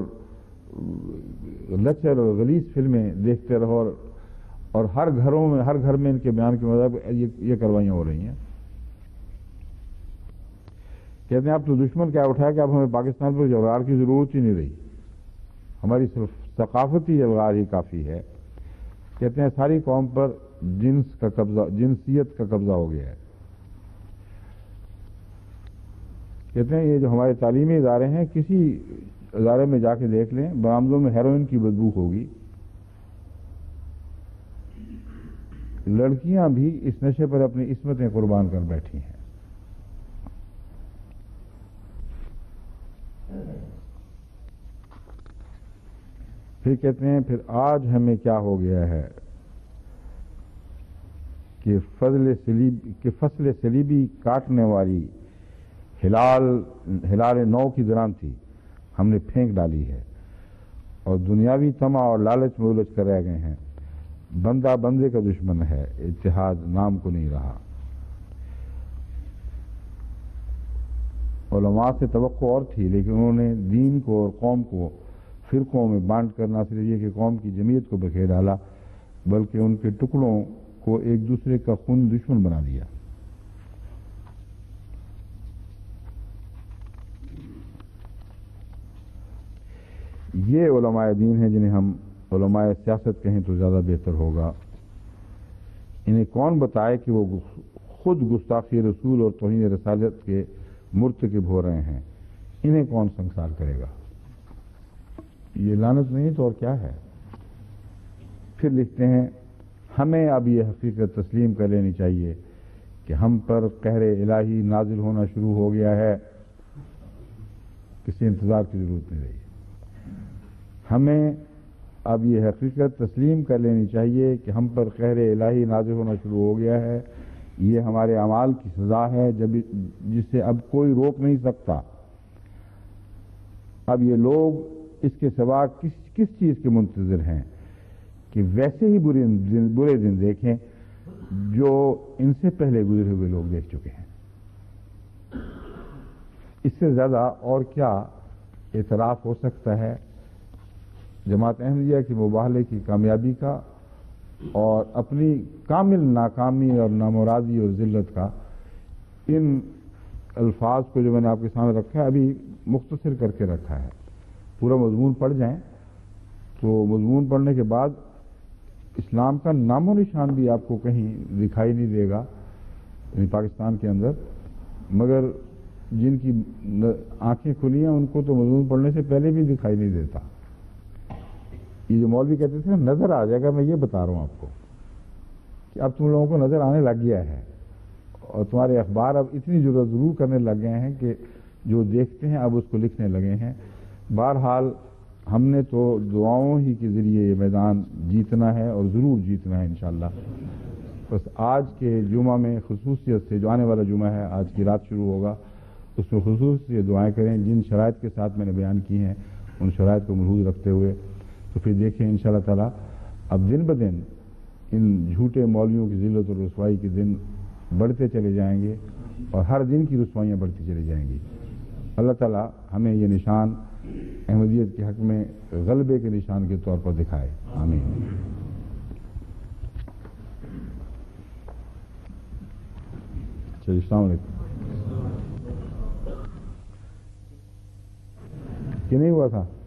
لیکچر اور غلیظ فلمیں دیکھتے رہو، اور ہر گھر میں ان کے بیان کے مطابق یہ کروائیاں ہو رہی ہیں۔ کہتے ہیں اب تو دشمن کیا اٹھایا کہ اب ہمیں پاکستان پر جلغار کی ضرورت ہی نہیں رہی، ہماری صرف ثقافتی جلغار ہی کافی ہے۔ کہتے ہیں ساری قوم پر جنسیت کا قبضہ ہو گیا ہے۔ کہتے ہیں یہ جو ہمارے تعلیمی ادارے ہیں، کسی ادارے میں جا کے دیکھ لیں، برآمدوں میں ہیروئن کی بدبو ہوگی۔ لڑکیاں بھی اس نشے پر اپنی عصمتیں قربان کر بیٹھی ہیں۔ پھر کہتے ہیں پھر آج ہمیں کیا ہو گیا ہے کہ فصل صلیبی کاٹنے والی ہلال نو کی دران تھی، ہم نے پھینک ڈالی ہے، اور دنیاوی طمع اور لالچ میں الجھ کر رہ گئے ہیں۔ بندہ بندے کا دشمن ہے، اتحاد نام کو نہیں رہا۔ علماء سے توقع اور تھی، لیکن انہوں نے دین کو اور قوم کو فرقوں میں بانٹ کر نہ صرف یہ کہ قوم کی جمعیت کو بکھیر ڈالا، بلکہ ان کے ٹکڑوں کو ایک دوسرے کا خون دشمن بنا دیا۔ یہ علماء دین ہیں جنہیں ہم علماء سیاست کہیں تو زیادہ بہتر ہوگا۔ انہیں کون بتائے کہ وہ خود گستاخی رسول اور توہین رسالت کے مرتکب ہو رہے ہیں؟ انہیں کون سنگسار کرے گا؟ یہ لعنت نہیں تو اور کیا ہے؟ پھر لکھتے ہیں ہمیں اب یہ حقیقت تسلیم کر لینی چاہیے کہ ہم پر قہر الہی نازل ہونا شروع ہو گیا ہے، کسی انتظار کی ضرورت نہیں رہی۔ ہمیں اب یہ حقیقت تسلیم کر لینی چاہیے کہ ہم پر قہر الہی نازل ہونا شروع ہو گیا ہے، یہ ہمارے اعمال کی سزا ہے جسے اب کوئی روک نہیں سکتا۔ اب یہ لوگ اس کے سوا کس چیز کے منتظر ہیں کہ ویسے ہی برے دن دیکھیں جو ان سے پہلے گزرے ہوئے لوگ دیکھ چکے ہیں۔ اس سے زیادہ اور کیا اعتراف ہو سکتا ہے جماعت احمدیہ کی مباہلے کی کامیابی کا اور اپنی کامل ناکامی اور نامرادی اور ذلت کا؟ ان الفاظ کو جو میں نے آپ کے سامنے رکھا ہے ابھی مختصر کر کے رکھا ہے، پورا مضمون پڑھ جائیں تو مضمون پڑھنے کے بعد اسلام کا نام و نشان بھی آپ کو کہیں دکھائی نہیں دے گا یعنی پاکستان کے اندر، مگر جن کی آنکھیں کھلی ہیں ان کو تو مضمون پڑھنے سے پہلے بھی دکھائی نہیں دیتا۔ یہ جو مولوی کہتے تھے نا نظر آ جائے گا، میں یہ بتا رہا ہوں آپ کو کہ اب تم لوگوں کو نظر آنے لگ گیا ہے، اور تمہارے اخبار اب اتنی ضرور کرنے لگ گئے ہیں کہ جو دیکھتے ہیں اب اس کو لکھنے لگے ہیں۔ بہرحال ہم نے تو دعاؤں ہی کے ذریعے یہ میدان جیتنا ہے اور ضرور جیتنا ہے انشاءاللہ۔ بس آج کے جمعہ میں خصوصیت سے، جو آنے والا جمعہ ہے آج کی رات شروع ہوگا، اس میں خصوص سے دعائیں کریں جن شرائط کے ساتھ میں نے بیان کی ہیں، ان شرائط کو ملحوظ رکھتے ہوئے، تو پھر دیکھیں انشاءاللہ تعالی اب دن بدن ان جھوٹے مولویوں کی ذلت اور رسوائی کے دن بڑھتے چلے جائیں گے، اور ہر دن کی رسوائیاں بڑھتی چلی جائیں گی۔ اللہ تعالی ہمیں یہ نشان احمدیت کے حق میں غلبے کے نشان کے طور پر دکھائے، آمین۔ چلیے السلام علیکم۔ کہ نہیں ہوا تھا؟